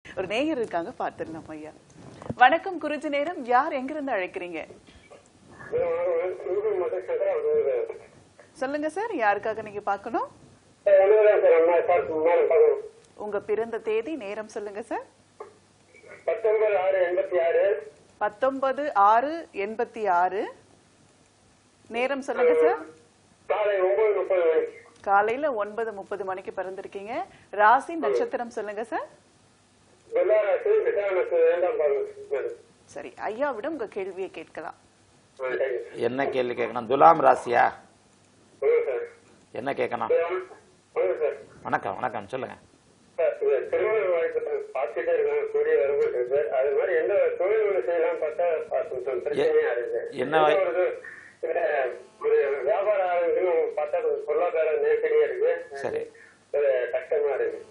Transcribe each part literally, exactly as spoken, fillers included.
ஒரு நேயர் இருக்காங்க, பார்த்துடலாம் ஐயா. வணக்கம் குருஜி நேரம். யார் எங்கிருந்து அழைக்கிறீங்க? சொல்லுங்க சார், யாருக்காக நீங்க பார்க்கணும்? உங்க பிறந்த தேதி நேரம் சொல்லுங்க சார். பத்தொன்பது ஆறு எண்பத்தி ஆறு. நேரம் சொல்லுங்க சார். காலையில ஒன்பது முப்பது மணிக்கு பிறந்திருக்கீங்க. ராசி நட்சத்திரம் சொல்லுங்க சார். சரி, ஐயாவிடம் உங்க கேள்வியை கேட்கலாம். என்ன கேள்வி கேட்கணும்? துலாம் ராசியா? என்ன கேட்கணும்? வணக்கம் வணக்கம் சொல்லுங்க. என்ன பொருளாதார நெருக்கடியா இருக்கு. சரி, கஷ்டமா இருக்கு.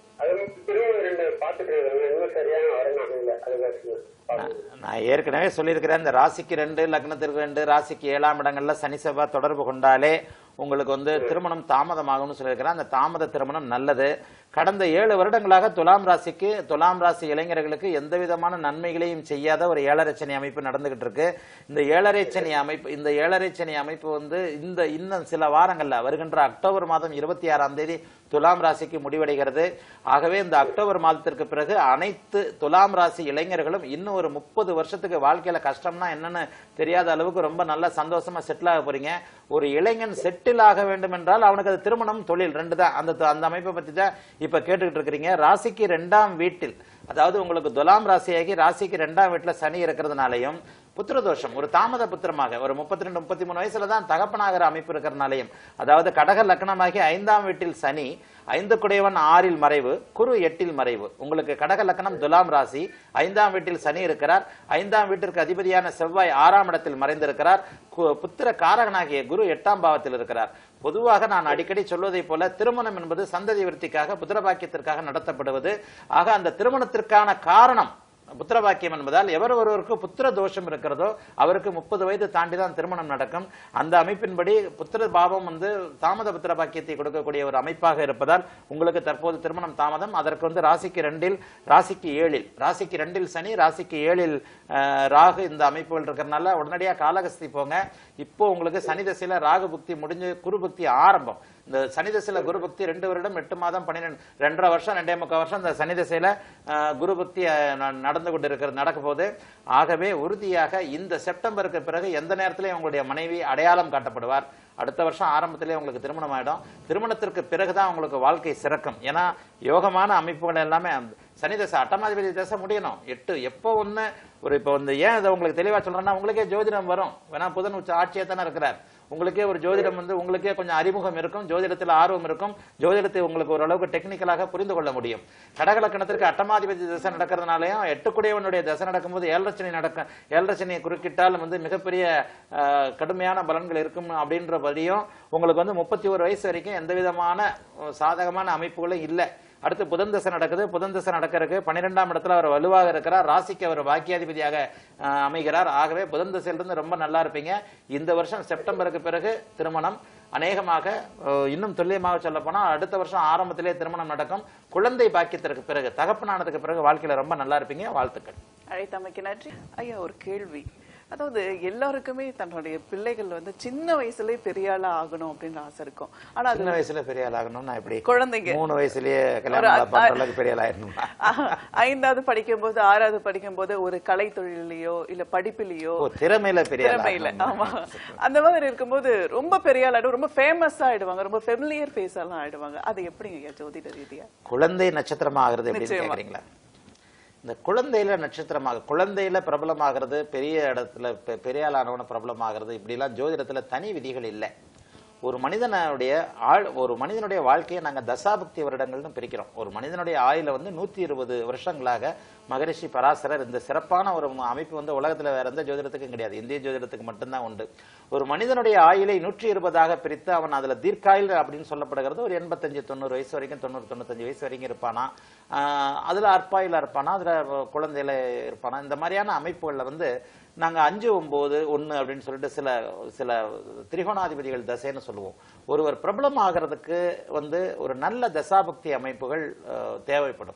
நான் ஏற்கனவே சொல்லியிருக்கிறேன், இந்த ராசிக்கு ரெண்டு லக்னத்திற்கு ரெண்டு ராசிக்கு ஏழாம் இடங்கள்ல சனி செவ்வாய் தொடர்பு கொண்டாலே உங்களுக்கு வந்து திருமணம் தாமதமாகும்னு சொல்லியிருக்கிறேன். அந்த தாமத திருமணம் நல்லது. கடந்த ஏழு வருடங்களாக துலாம் ராசிக்கு துலாம் ராசி இளைஞர்களுக்கு எந்த விதமான நன்மைகளையும் செய்யாத ஒரு ஏழரை சனி அமைப்பு நடந்துகிட்டு இருக்கு. இந்த ஏழரை சனி அமைப்பு இந்த ஏழரை சனி அமைப்பு வந்து இந்த இன்னும் சில வாரங்கள்ல வருகின்ற அக்டோபர் மாதம் இருபத்தி ஆறாம் தேதி துலாம் ராசிக்கு முடிவடைகிறது. ஆகவே இந்த அக்டோபர் மாதத்திற்கு பிறகு அனைத்து துலாம் ராசி இளைஞர்களும் இன்னும் ஒரு முப்பது வருஷத்துக்கு வாழ்க்கையில கஷ்டம்னா என்னன்னு தெரியாத அளவுக்கு ரொம்ப நல்ல சந்தோஷமா செட்டில் ஆக போறீங்க. ஒரு இளைஞன் செட்டில் ஆக வேண்டும் என்றால் அவனுக்கு அது திருமணம் தொழில் ரெண்டு தான். அந்த அந்த அமைப்பை பத்தி தான் இப்ப கேட்டுக்கிட்டு இருக்கிறீங்க. ராசிக்கு இரண்டாம் வீட்டில், அதாவது உங்களுக்கு துலாம் ராசியாகி ராசிக்கு இரண்டாம் வீட்டுல சனி இருக்கிறதுனாலையும் புத்திரதோஷம் ஒரு தாமத புத்திரமாக ஒரு முப்பத்தி ரெண்டு முப்பத்தி மூணு வயசுல தான் தகப்பனாகிற அமைப்பு இருக்கிறனாலையும், அதாவது கடக லக்னமாகி ஐந்தாம் வீட்டில் சனி, ஐந்து குடையவன் ஆறில் மறைவு, குரு எட்டில் மறைவு. உங்களுக்கு கடக லக்னம் துலாம் ராசி, ஐந்தாம் வீட்டில் சனி இருக்கிறார். ஐந்தாம் வீட்டிற்கு அதிபதியான செவ்வாய் ஆறாம் இடத்தில் மறைந்திருக்கிறார். புத்திர காரகனாகிய குரு எட்டாம் பாவத்தில் இருக்கிறார். பொதுவாக நான் அடிக்கடி சொல்வதை போல திருமணம் என்பது சந்ததி விருத்திக்காக புத்திரபாக்கியத்திற்காக நடத்தப்படுவது. ஆக அந்த திருமணத்திற்கான காரணம் புத்திரபாக்கியம் என்பதால் எவர் ஒருவருக்கு புத்திர தோஷம் இருக்கிறதோ அவருக்கு முப்பது வயது தாண்டிதான் திருமணம் நடக்கும். அந்த அமைப்பின்படி புத்திர பாவம் வந்து தாமத புத்திர பாக்கியத்தை கொடுக்கக்கூடிய ஒரு அமைப்பாக இருப்பதால் உங்களுக்கு தற்போது திருமணம் தாமதம். அதற்கு வந்து ராசிக்கு ரெண்டில் ராசிக்கு ஏழில் ராசிக்கு ரெண்டில் சனி, ராசிக்கு ஏழில் ராகு இந்த அமைப்புகள் இருக்கிறதுனால உடனடியாக காலகஸ்தி போங்க. இப்போ உங்களுக்கு சனி தசையில ராகு புக்தி முடிஞ்சு குரு புக்தி ஆரம்பம். இந்த சனி தசையில குரு பக்தி ரெண்டு வருடம் எட்டு மாதம் பன்னிரெண்டு ரெண்டரை வருஷம் ரெண்டே முக்கால் வருஷம் இந்த சனி தசையில குரு பக்தி நடந்து கொண்டு இருக்கிறது நடக்க போது. ஆகவே உறுதியாக இந்த செப்டம்பருக்கு பிறகு எந்த நேரத்திலையும் உங்களுடைய மனைவி அடையாளம் காட்டப்படுவார். அடுத்த வருஷம் ஆரம்பத்திலே உங்களுக்கு திருமணம் ஆயிடும். திருமணத்திற்கு பிறகுதான் உங்களுக்கு வாழ்க்கை சிறக்கும். ஏன்னா யோகமான அமைப்புகள் எல்லாமே சனி தசை அட்டமாதிபதி தசை முடியணும். எட்டு எப்போ ஒண்ணு ஒரு இப்போ வந்து ஏன் இதை உங்களுக்கு தெளிவா சொல்றேன்னா, உங்களுக்கே ஜோதிடம் வரும். வேணா புதன் உச்ச ஆட்சியா தானே இருக்கிறார். உங்களுக்கே ஒரு ஜோதிடம் வந்து உங்களுக்கே கொஞ்சம் அறிமுகம் இருக்கும், ஜோதிடத்தில் ஆர்வம் இருக்கும், ஜோதிடத்தை உங்களுக்கு ஓரளவுக்கு டெக்னிக்கலாக புரிந்து கொள்ள முடியும். கடகலக்கணத்திற்கு அட்டமாதிபதி தசை நடக்கிறதுனாலையும் எட்டுக்குடையவனுடைய தசை நடக்கும்போது ஏழரச்சனை நடக்கும். ஏழரச்சனையை குறுக்கிட்டால் வந்து மிகப்பெரிய கடுமையான பலன்கள் இருக்கும் அப்படின்றபடியும் உங்களுக்கு வந்து முப்பத்தி ஒரு வயசு வரைக்கும் எந்த விதமான சாதகமான அமைப்புகளும் இல்லை. அடுத்து புதன் தசை நடக்குது. புதன் தசை நடக்கிறதுக்கு பன்னிரெண்டாம் இடத்துல அவர் வலுவாக இருக்கிறார். ராசிக்கு அவர் பாக்கியாதிபதியாக அமைகிறார். ஆகவே புதன் தசையிலிருந்து ரொம்ப நல்லா இருப்பீங்க. இந்த வருஷம் செப்டம்பருக்கு பிறகு திருமணம் அநேகமாக இன்னும் துல்லியமாக சொல்ல போனா அடுத்த வருஷம் ஆரம்பத்திலே திருமணம் நடக்கும். குழந்தை பாக்கியத்திற்கு பிறகு தகப்பனானதுக்கு பிறகு வாழ்க்கையில ரொம்ப நல்லா இருப்பீங்க. வாழ்த்துக்கள். அழைத்தமைக்கு நன்றி. ஐயா, ஒரு கேள்வி. அதாவது எல்லாருக்குமே தன்னுடைய பிள்ளைகள் வந்து சின்ன வயசுலயே பெரிய ஆளா ஆகணும் அப்படின்னு ஆசை இருக்கும். ஆனா சின்ன வயசுல பெரிய ஆள் ஆகணும்னா எப்படி? குழந்தைங்க மூணு வயசுலயே கல்யாணம் பண்ற அளவுக்கு பெரிய ஆள் ஆயிடணும். ஐந்தாவது படிக்கும் போது ஆறாவது படிக்கும் போது ஒரு கலை தொழிலையோ இல்ல படிப்பிலையோ திறமையில பெரிய திறமையில ஆமா அந்த மாதிரி இருக்கும்போது ரொம்ப பெரிய ஆள் ஆயிடும், ரொம்ப ஃபேமஸ் ஆயிடுவாங்க, ரொம்ப ஃபெமிலியர் ஃபேஸ் எல்லாம் ஆயிடுவாங்க. அது எப்படிங்க ஜோதிட ரீதியா? குழந்தை நட்சத்திரமா ஆகுறது எப்படின்னு கேக்குறீங்களா? இந்த குழந்தையில நட்சத்திரமாக குழந்தையில பிரபலமாகிறது, பெரிய இடத்துல பெரிய ஆளானவன பிரபலமாகிறது, இப்படி எல்லாம் ஜோதிடத்துல தனி விதிகள் இல்லை. ஒரு மனிதனுடைய ஆள் ஒரு மனிதனுடைய வாழ்க்கையை நாங்க தசாபக்தி வருடங்கள்னு பிரிக்கிறோம். ஒரு மனிதனுடைய ஆயுள வந்து நூத்தி இருபது வருஷங்களாக மகரிஷி பராசரர் இந்த சிறப்பான ஒரு அமைப்பு வந்து உலகத்துல வேற எந்த ஜோதிடத்துக்கும் கிடையாது, இந்திய ஜோதிடத்துக்கு மட்டும்தான் உண்டு. ஒரு மனிதனுடைய ஆயுளை நூற்றி இருபதாக பிரித்து அவன் அதுல தீர்க்காயுள் அப்படின்னு சொல்லப்படுகிறது. ஒரு எண்பத்தஞ்சு தொண்ணூறு வயசு வரைக்கும் தொண்ணூறு தொண்ணூத்தஞ்சு வயசு வரைக்கும் இருப்பானா, ஆஹ் அதுல அற்பாயுல இருப்பானா, அதுல குழந்தையில இருப்பானா, இந்த மாதிரியான அமைப்புகள்ல வந்து நாங்க அஞ்சு ஒன்பது ஒன்னு அப்படின்னு சொல்லிட்டு சில சில திரிகோணாதிபதிகள் தசைன்னு சொல்லுவோம். ஒருவர் பிரபலம் ஆகிறதுக்கு வந்து ஒரு நல்ல தசாபக்தி அமைப்புகள் தேவைப்படும்.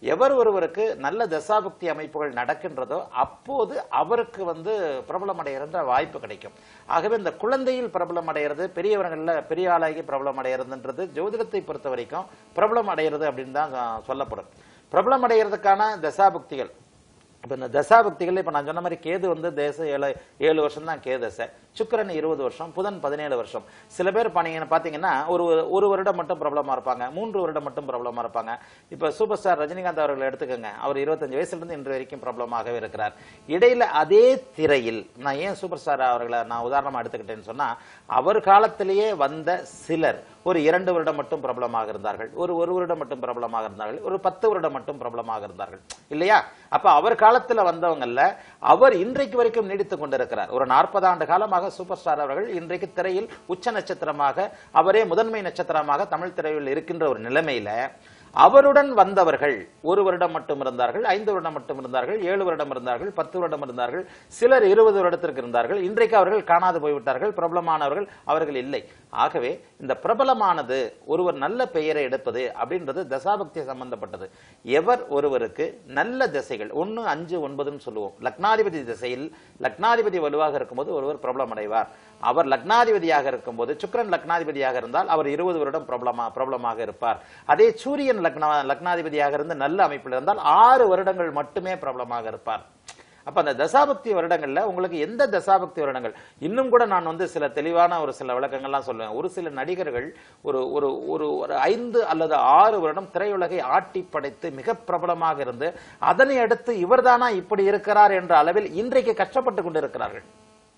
எவர் ஒருவருக்கு நல்ல தசாபக்தி அமைப்புகள் நடக்கின்றதோ அப்போது அவருக்கு வந்து பிரபலம் அடைகின்ற வாய்ப்பு கிடைக்கும். ஆகவே இந்த குழந்தையில் பிரபலம் அடைகிறது, பெரியவர்கள்ல பெரிய ஆளாகி பிரபலம் அடைகிறதுன்றது ஜோதிடத்தை பொறுத்த வரைக்கும் பிரபலம் அடைகிறது அப்படின்னு தான் சொல்லப்படும். பிரபலம் அடைகிறதுக்கான தசாபக்திகள் இப்ப இந்த தசாபக்திகள் இப்ப நான் சொன்ன மாதிரி கேது வந்து தேச ஏழு ஏழு வருஷம் தான் கேது தசை, சுக்கிரன் இருபது வருஷம், புதன் பதினேழு வருஷம். சில பேர் பண்ணீங்கன்னு பாத்தீங்கன்னா ஒரு ஒரு வருடம் மட்டும் பிரபலமா இருப்பாங்க, மூன்று வருடம் மட்டும் பிரபலமா இருப்பாங்க. இப்ப சூப்பர் ஸ்டார் ரஜினிகாந்த் அவர்களை எடுத்துக்கோங்க, அவர் இருபத்தஞ்சு வயசுல இருந்து இன்று வரைக்கும் பிரபலமாகவே இருக்கிறார். இடையில அதே திரையில் நான் ஏன் சூப்பர் ஸ்டார் அவர்களை நான் உதாரணமா எடுத்துக்கிட்டேன்னு சொன்னா, அவர் காலத்திலேயே வந்த சிலர் ஒரு இரண்டு வருடம் மட்டும் பிரபலமாக இருந்தார்கள், ஒரு ஒரு வருடம் மட்டும் பிரபலமாக இருந்தார்கள், ஒரு பத்து வருடம் மட்டும் பிரபலமாக இருந்தார்கள் இல்லையா? அப்ப அவர் காலத்துல வந்தவங்கல்ல அவர் இன்றைக்கு வரைக்கும் நீடித்துக் கொண்டிருக்கிறார். ஒரு நாற்பது ஆண்டு காலமாக சூப்பர் ஸ்டார் அவர்கள் இன்றைக்கு திரையில் உச்ச நட்சத்திரமாக, அவரே முதன்மை நட்சத்திரமாக தமிழ் திரையில் இருக்கின்ற ஒரு நிலைமையில அவருடன் வந்தவர்கள் ஒரு வருடம் மட்டும் இருந்தார்கள், ஐந்து வருடம் மட்டும் இருந்தார்கள், ஏழு வருடம் இருந்தார்கள், பத்து வருடம் இருந்தார்கள், சிலர் இருபது வருடத்திற்கு இருந்தார்கள். இன்றைக்கு அவர்கள் காணாது போய்விட்டார்கள், பிரபலமானவர்கள் அவர்கள் இல்லை. ஆகவே இந்த பிரபலமானது ஒருவர் நல்ல பெயரை எடுப்பது அப்படின்றது தசாபக்தி சம்பந்தப்பட்டது. எவர் ஒருவருக்கு நல்ல திசைகள் ஒன்னு அஞ்சு ஒன்பதுன்னு சொல்லுவோம், லக்னாதிபதி திசையில் லக்னாதிபதி வலுவாக இருக்கும்போது ஒருவர் பிரபலம் அடைவார். அவர் லக்னாதிபதியாக இருக்கும்போது சுக்கிரன் லக்னாதிபதியாக இருந்தால் அவர் இருபது வருடம் பிரபலமா பிரபலமாக இருப்பார். அதே சூரியன் லக்னா லக்னாதிபதியாக இருந்து நல்ல அமைப்பில் இருந்தால் ஆறு வருடங்கள் மட்டுமே பிரபலமாக இருப்பார். அப்ப அந்த தசாபக்தி வருடங்கள்ல உங்களுக்கு எந்த தசாபக்தி வருடங்கள், இன்னும் கூட நான் வந்து சில தெளிவான ஒரு சில விளக்கங்கள்லாம் சொல்லுவேன். ஒரு சில நடிகர்கள் ஒரு ஒரு ஒரு ஐந்து அல்லது ஆறு வருடம் திரையுலகை ஆட்டி படைத்து மிக பிரபலமாக இருந்து அதனை அடுத்து இவர்தானா இப்படி இருக்கிறார் என்ற அளவில் இன்றைக்கு கஷ்டப்பட்டு கொண்டிருக்கிறார்கள்.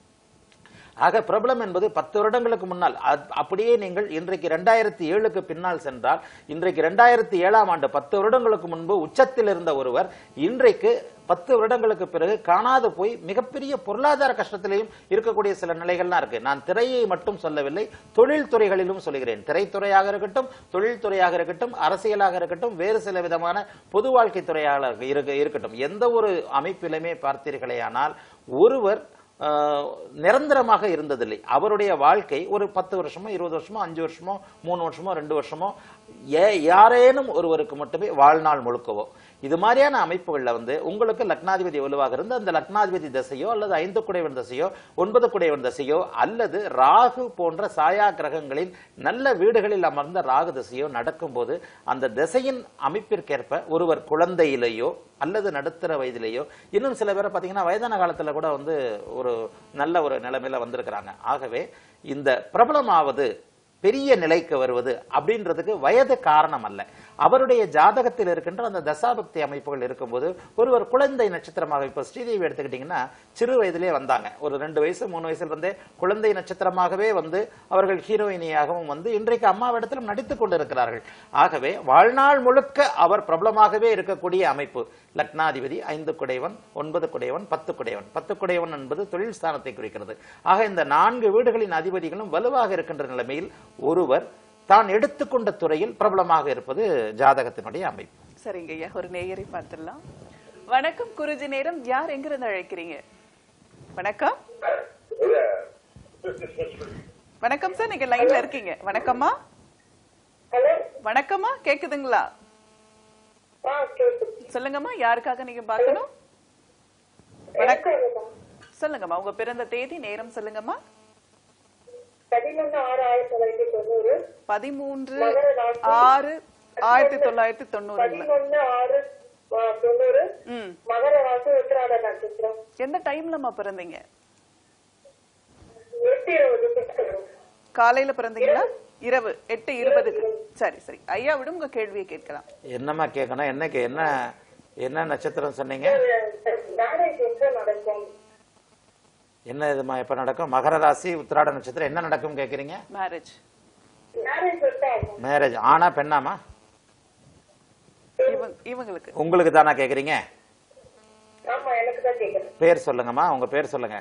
ஆக பிரபலம் என்பது பத்து வருடங்களுக்கு முன்னால், அப்படியே நீங்கள் இன்றைக்கு இரண்டாயிரத்தி ஏழுக்கு பின்னால் சென்றால், இன்றைக்கு இரண்டாயிரத்தி ஏழாம் ஆண்டு பத்து வருடங்களுக்கு முன்பு உச்சத்தில் இருந்த ஒருவர் இன்றைக்கு பத்து வருடங்களுக்கு பிறகு காணாது போய் மிகப்பெரிய பொருளாதார கஷ்டத்திலையும் இருக்கக்கூடிய சில நிலைகள்லாம் இருக்கு. நான் திரையை மட்டும் சொல்லவில்லை, தொழில் துறைகளிலும் சொல்கிறேன். திரைத்துறையாக இருக்கட்டும், தொழில்துறையாக இருக்கட்டும், அரசியலாக இருக்கட்டும், வேறு சில விதமான பொது வாழ்க்கை துறையாக இருக்கட்டும், எந்த ஒரு அமைப்பிலுமே பார்த்தீர்களேயானால் ஒருவர் நிரந்தரமாக இருந்ததில்லை. அவருடைய வாழ்க்கை ஒரு பத்து வருஷமோ இருபது வருஷமோ அஞ்சு வருஷமோ மூணு வருஷமோ ரெண்டு வருஷமோ யாரேனும் ஒருவருக்கு மட்டுமே வாழ்நாள் முழுக்கவோ இது மாதிரியான அமைப்புகள்ல வந்து உங்களுக்கு லக்னாதிபதி வலுவாக இருந்து அந்த லக்னாதிபதி தசையோ அல்லது ஐந்து குடைவன் தசையோ ஒன்பது குடைவன் தசையோ அல்லது ராகு போன்ற சாயா கிரகங்களின் நல்ல வீடுகளில் அமர்ந்த ராகு தசையோ நடக்கும்போது அந்த திசையின் அமைப்பிற்கேற்ப ஒருவர் குழந்தையிலேயோ அல்லது நடுத்தர வயதிலேயோ, இன்னும் சில பேரை பார்த்தீங்கன்னா வயதான காலத்துல கூட வந்து ஒரு நல்ல ஒரு நிலைமையில வந்திருக்கிறாங்க. ஆகவே இந்த பிரபலமாவது பெரிய நிலைக்கு வருவது அப்படின்றதுக்கு வயது காரணம் அல்ல. அவருடைய ஜாதகத்தில் இருக்கின்ற அந்த தசாபக்தி அமைப்புகள் இருக்கும்போது ஒருவர் குழந்தை நட்சத்திரமாக, இப்ப ஸ்ரீதேவி எடுத்துக்கிட்டீங்கன்னா சிறு வயதிலே வந்தாங்க, ஒரு ரெண்டு வயசு மூணு வயசுல இருந்தே குழந்தை நட்சத்திரமாகவே வந்து அவர்கள் ஹீரோயினியாகவும் வந்து இன்றைக்கு அம்மாவிடத்திலும் நடித்துக் கொண்டிருக்கிறார்கள். ஆகவே வாழ்நாள் முழுக்க அவர் பிரபலமாகவே இருக்கக்கூடிய அமைப்பு. லக்னாதிபதி ஐந்து குடைவன், ஒன்பது குடைவன், பத்து குடைவன். பத்து குடைவன் என்பது தொழில் ஸ்தானத்தை குறிக்கிறது. ஆக இந்த நான்கு வீடுகளின் அதிபதிகளும் வலுவாக இருக்கின்ற நிலைமையில் ஒருவர் தான் எடுத்துக்கொண்ட துறையில் பிரபலமாக இருப்பது ஜாதகத்தினுடைய அமைப்பு. சரிங்க ஐயா, ஒரு நேயரை பார்த்துடலாம். வணக்கம் குருஜி நேரம், யார் எங்கிருந்து அழைக்கிறீங்க? வணக்கம். வணக்கம் சார், நீங்க லைன்ல இருக்கீங்க. வணக்கம்மா. வணக்கம்மா, கேக்குதுங்களா? சொல்லுங்கம்மா, யாருக்காக நீங்க பார்க்கணும்? வணக்கம், சொல்லுங்கம்மா, உங்க பிறந்த தேதி நேரம் சொல்லுங்கம்மா. பதிமூன்று ஆறு ஆயிரத்தி தொள்ளாயிரத்தி தொண்ணூறு. எந்த டைம்லமா பிறந்தீங்க? காலையில பிறந்தீங்களா? இரவு எட்டு இருபதுக்கு. சரி சரி ஐயா, விட உங்க கேள்வியை கேட்கலாம். என்னமா கேட்கணும்? என்ன என்ன என்ன நட்சத்திரம் சொன்னீங்க? என்ன இதுமா எப்ப நடக்கும்? மகர ராசி உத்திராட நட்சத்திரம். என்ன நடக்கும் கேக்குறீங்க? மேரேஜ். மேரேஜ் ஆனா பெண்ணாமா? இவங்களுக்கு. உங்களுக்கு தானா கேக்குறீங்க? பேர் சொல்லுங்கம்மா, உங்க பேர் சொல்லுங்க.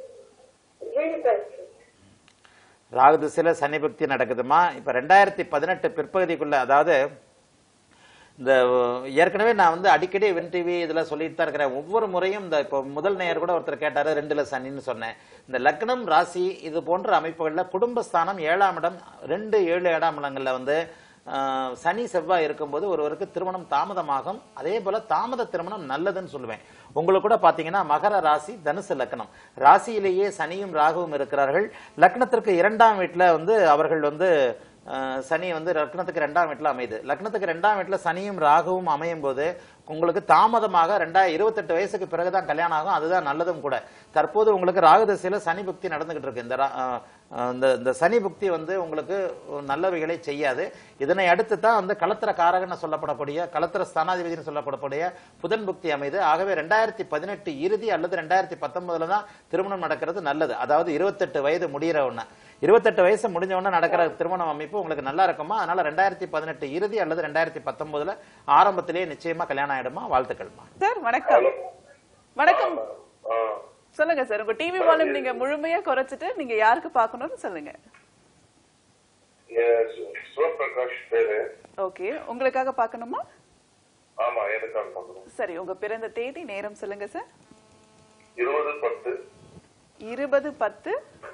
ராகு திசையில சனி பக்தி நடக்குதுமா. இப்ப ரெண்டாயிரத்தி பதினெட்டு பிற்பகுதிக்குள்ள, அதாவது இந்த ஏற்கனவே நான் வந்து அடிக்கடி வென் டிவி இதுல சொல்லிட்டு தான் இருக்கிறேன். ஒவ்வொரு முறையும் இந்த இப்போ முதல் நேயர் கூட ஒருத்தர் கேட்டாரு, ரெண்டுல சனின்னு சொன்னேன். இந்த லக்னம் ராசி இது போன்ற அமைப்புகள்ல குடும்பஸ்தானம் ஏழாம் இடம், ரெண்டு ஏழு ஏழாம் இடங்கள்ல வந்து ஆஹ் சனி செவ்வாய் இருக்கும்போது ஒருவருக்கு திருமணம் தாமதமாகும். அதே போல தாமத திருமணம் நல்லதுன்னு சொல்லுவேன். உங்களுக்கு கூட பாத்தீங்கன்னா மகர ராசி, தனுசு லக்னம், ராசியிலேயே சனியும் ராகுவும் இருக்கிறார்கள். லக்னத்திற்கு இரண்டாம் வீட்டுல வந்து அவர்கள் வந்து சனி வந்து லக்னத்துக்கு ரெண்டாம் வீட்டுல அமையுது. லக்னத்துக்கு ரெண்டாம் வீட்டுல சனியும் ராகுவும் அமையும் போது உங்களுக்கு தாமதமாக ரெண்டாயிரம் இருபத்தி எட்டு வயசுக்கு பிறகுதான் கல்யாணம் ஆகும். அதுதான் நல்லதும் கூட. தற்போது உங்களுக்கு ராகு திசையில சனி புக்தி நடந்துகிட்டு இருக்கு. இந்த இந்த சனி புக்தி வந்து உங்களுக்கு நல்லவைகளை செய்யாது. இதனை அடுத்து தான் வந்து கலத்திர காரகன்னு சொல்லப்படக்கூடிய கலத்திர ஸ்தானாதிபதினு சொல்லப்படக்கூடிய புதன் புக்தி அமைது. ஆகவே ரெண்டாயிரத்தி பதினெட்டு இறுதி அல்லது ரெண்டாயிரத்தி பத்தொன்பதுல தான் திருமணம் நடக்கிறது நல்லது. அதாவது இருபத்தெட்டு வயது முடிகிற ஒண்ணு இருபத்தெட்டு வயசு முடிஞ்ச உடனே நடக்கிற திருமணம் அமைப்பு உங்களுக்கு நல்லா இருக்குமா? அதனால ரெண்டாயிரத்தி பதினெட்டு இறுதி அல்லது ரெண்டாயிரத்தி பத்தொன்பதுல ஆரம்பத்திலேயே நிச்சயமா கல்யாணம் ஆயிடுமா? வாழ்த்துக்கள்மா. சார் வணக்கம். வணக்கம் சொல்லுங்க சார். உங்க டிவி வால்யூம் நீங்க முழுமையா குறைச்சிட்டு நீங்க யாருக்கு பார்க்கணும்னு சொல்லுங்க. ஓகே, உங்களுக்காக பார்க்கணுமா? ஆமா, எனக்காக பார்க்கணும். சரி, உங்க பிறந்த தேதி நேரம் சொல்லுங்க சார். இருபது பத்து இருபது பத்து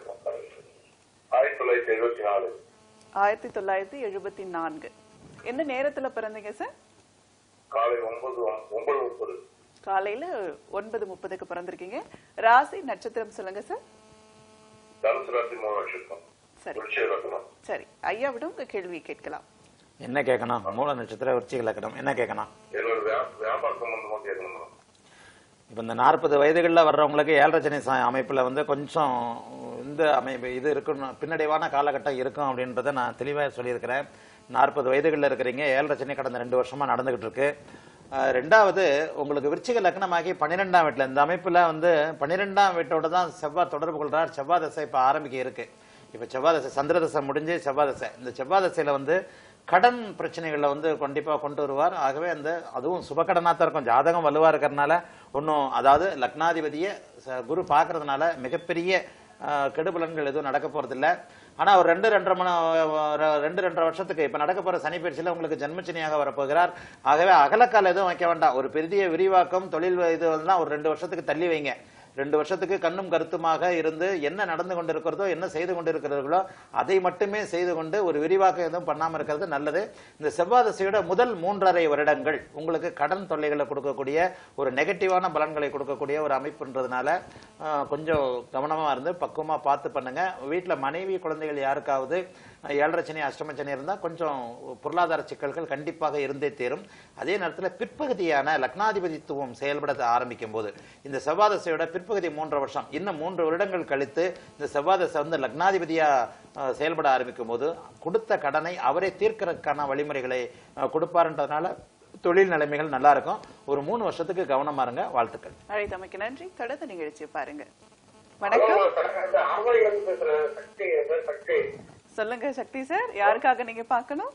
ஆயிரத்தி தொள்ளாயிரத்தி எழுபத்தி நாலு ஆயிரத்தி தொள்ளாயிரத்தி எழுபத்தி நான்கு. என்ன நேரத்துல பிறந்தீங்க சார்? காலை ஒன்பது ஒன்பது முப்பது காலையில ஒன்பது முப்பதுக்கு பிறந்திருக்கீங்க. ராசி நட்சத்திரம் சொல்லுங்க சார். தனுசு ராசி மூணு நட்சத்திரம். சரி விருச்சிக. சரி, ஐயாவிட உங்க கேள்வி கேட்கலாம். என்ன கேட்கணும்? மூல நட்சத்திர விருச்சிக லக்னம். என்ன கேட்கணும்? என்னோட வியாபார சம்பந்தமா கேட்கணும். இப்ப இந்த நாற்பது வயதுகளில் வர்றவங்களுக்கு ஏழரை சனி அமைப்புல வந்து கொஞ்சம் இந்த அமைப்பு இது இருக்கணும், பின்னடைவான காலகட்டம் இருக்கும் அப்படின்றத நான் தெளிவாக சொல்லியிருக்கிறேன். நாற்பது வயதுகளில் இருக்கிறீங்க, ஏழரை சனி கடந்த ரெண்டு வருஷமா நடந்துகிட்டு இருக்கு. ரெண்டாவது, உங்களுக்கு விருச்சிக லக்னமாகி பன்னிரெண்டாம் வீட்டுல இந்த அமைப்புல வந்து பன்னிரெண்டாம் வீட்டோட தான் செவ்வாய் தொடர்பு கொள்றார். செவ்வாய் தசை இப்ப ஆரம்பிக்க இருக்கு. இப்ப செவ்வாய் தசை சந்திர தசை முடிஞ்சு செவ்வாய் தசை. இந்த செவ்வாய் தசையில வந்து கடன் பிரச்சனைகளை வந்து கண்டிப்பா கொண்டு வருவார். ஆகவே அந்த அதுவும் சுபகடனா தான் இருக்கும். ஜாதகம் வலுவா இருக்கிறதுனால ஒன்னும், அதாவது லக்னாதிபதியை குரு பாக்குறதுனால மிகப்பெரிய கெடுபலன்கள் எதுவும் நடக்க போறது இல்லை. ஆனா ஒரு ரெண்டு ரெண்டரை மணி ரெண்டு ரெண்டரை வருஷத்துக்கு இப்ப நடக்க போற சனி பயிற்சியில உங்களுக்கு ஜென்மச்சனியாக வரப்போகிறார். ஆகவே அகலக்கால் எதுவும் வைக்க வேண்டாம். ஒரு பெரிய விரிவாக்கம் தொழில் இது ஒரு ரெண்டு வருஷத்துக்கு தள்ளி வைங்க. ரெண்டு வருஷத்துக்கு கண்ணும் கருத்துமாக இருந்து என்ன நடந்து கொண்டிருக்கிறதோ என்ன செய்து கொண்டிருக்கிறீர்களோ அதை மட்டுமே செய்து கொண்டு ஒரு விரிவாக்கம் எதுவும் பண்ணாம இருக்கிறது நல்லது. இந்த செவ்வாய் தசையோட முதல் மூன்றரை வருடங்கள் உங்களுக்கு கடன் தொல்லைகளை கொடுக்கக்கூடிய ஒரு நெகட்டிவான பலன்களை கொடுக்கக்கூடிய ஒரு அமைப்புன்றதுனால கொஞ்சம் கவனமா இருந்து பக்குவமா பார்த்து பண்ணுங்க. வீட்டுல மனைவி குழந்தைகள் யாருக்காவது ஏழரை சனி அஷ்டம சனி இருந்தா கொஞ்சம் பொருளாதார சிக்கல்கள் கண்டிப்பாக இருந்தே தீரும். அதே நேரத்தில் பிற்பகுதியான லக்னாதிபதித்துவம் செயல்பட ஆரம்பிக்கும் போது இந்த செவ்வாய் தசையோட பிற்பகுதி மூன்று வருஷம் இன்னும் மூன்று வருடங்கள் கழித்து இந்த செவ்வாய் தசை வந்து லக்னாதிபதியா செயல்பட ஆரம்பிக்கும் போது கொடுத்த கடனை அவரே தீர்க்கறதுக்கான வழிமுறைகளை கொடுப்பாருன்றதுனால தொழில் நிலைமைகள் நல்லா இருக்கும். ஒரு மூணு வருஷத்துக்கு கவனமா இருங்க. வாழ்த்துக்கள். அழைத்தமைக்கு நன்றி. தொடர்ந்து நிகழ்ச்சி பாருங்க. வணக்கம். சொல்லுங்க சக்தி சார், யாருக்காக நீங்க பார்க்கணும்?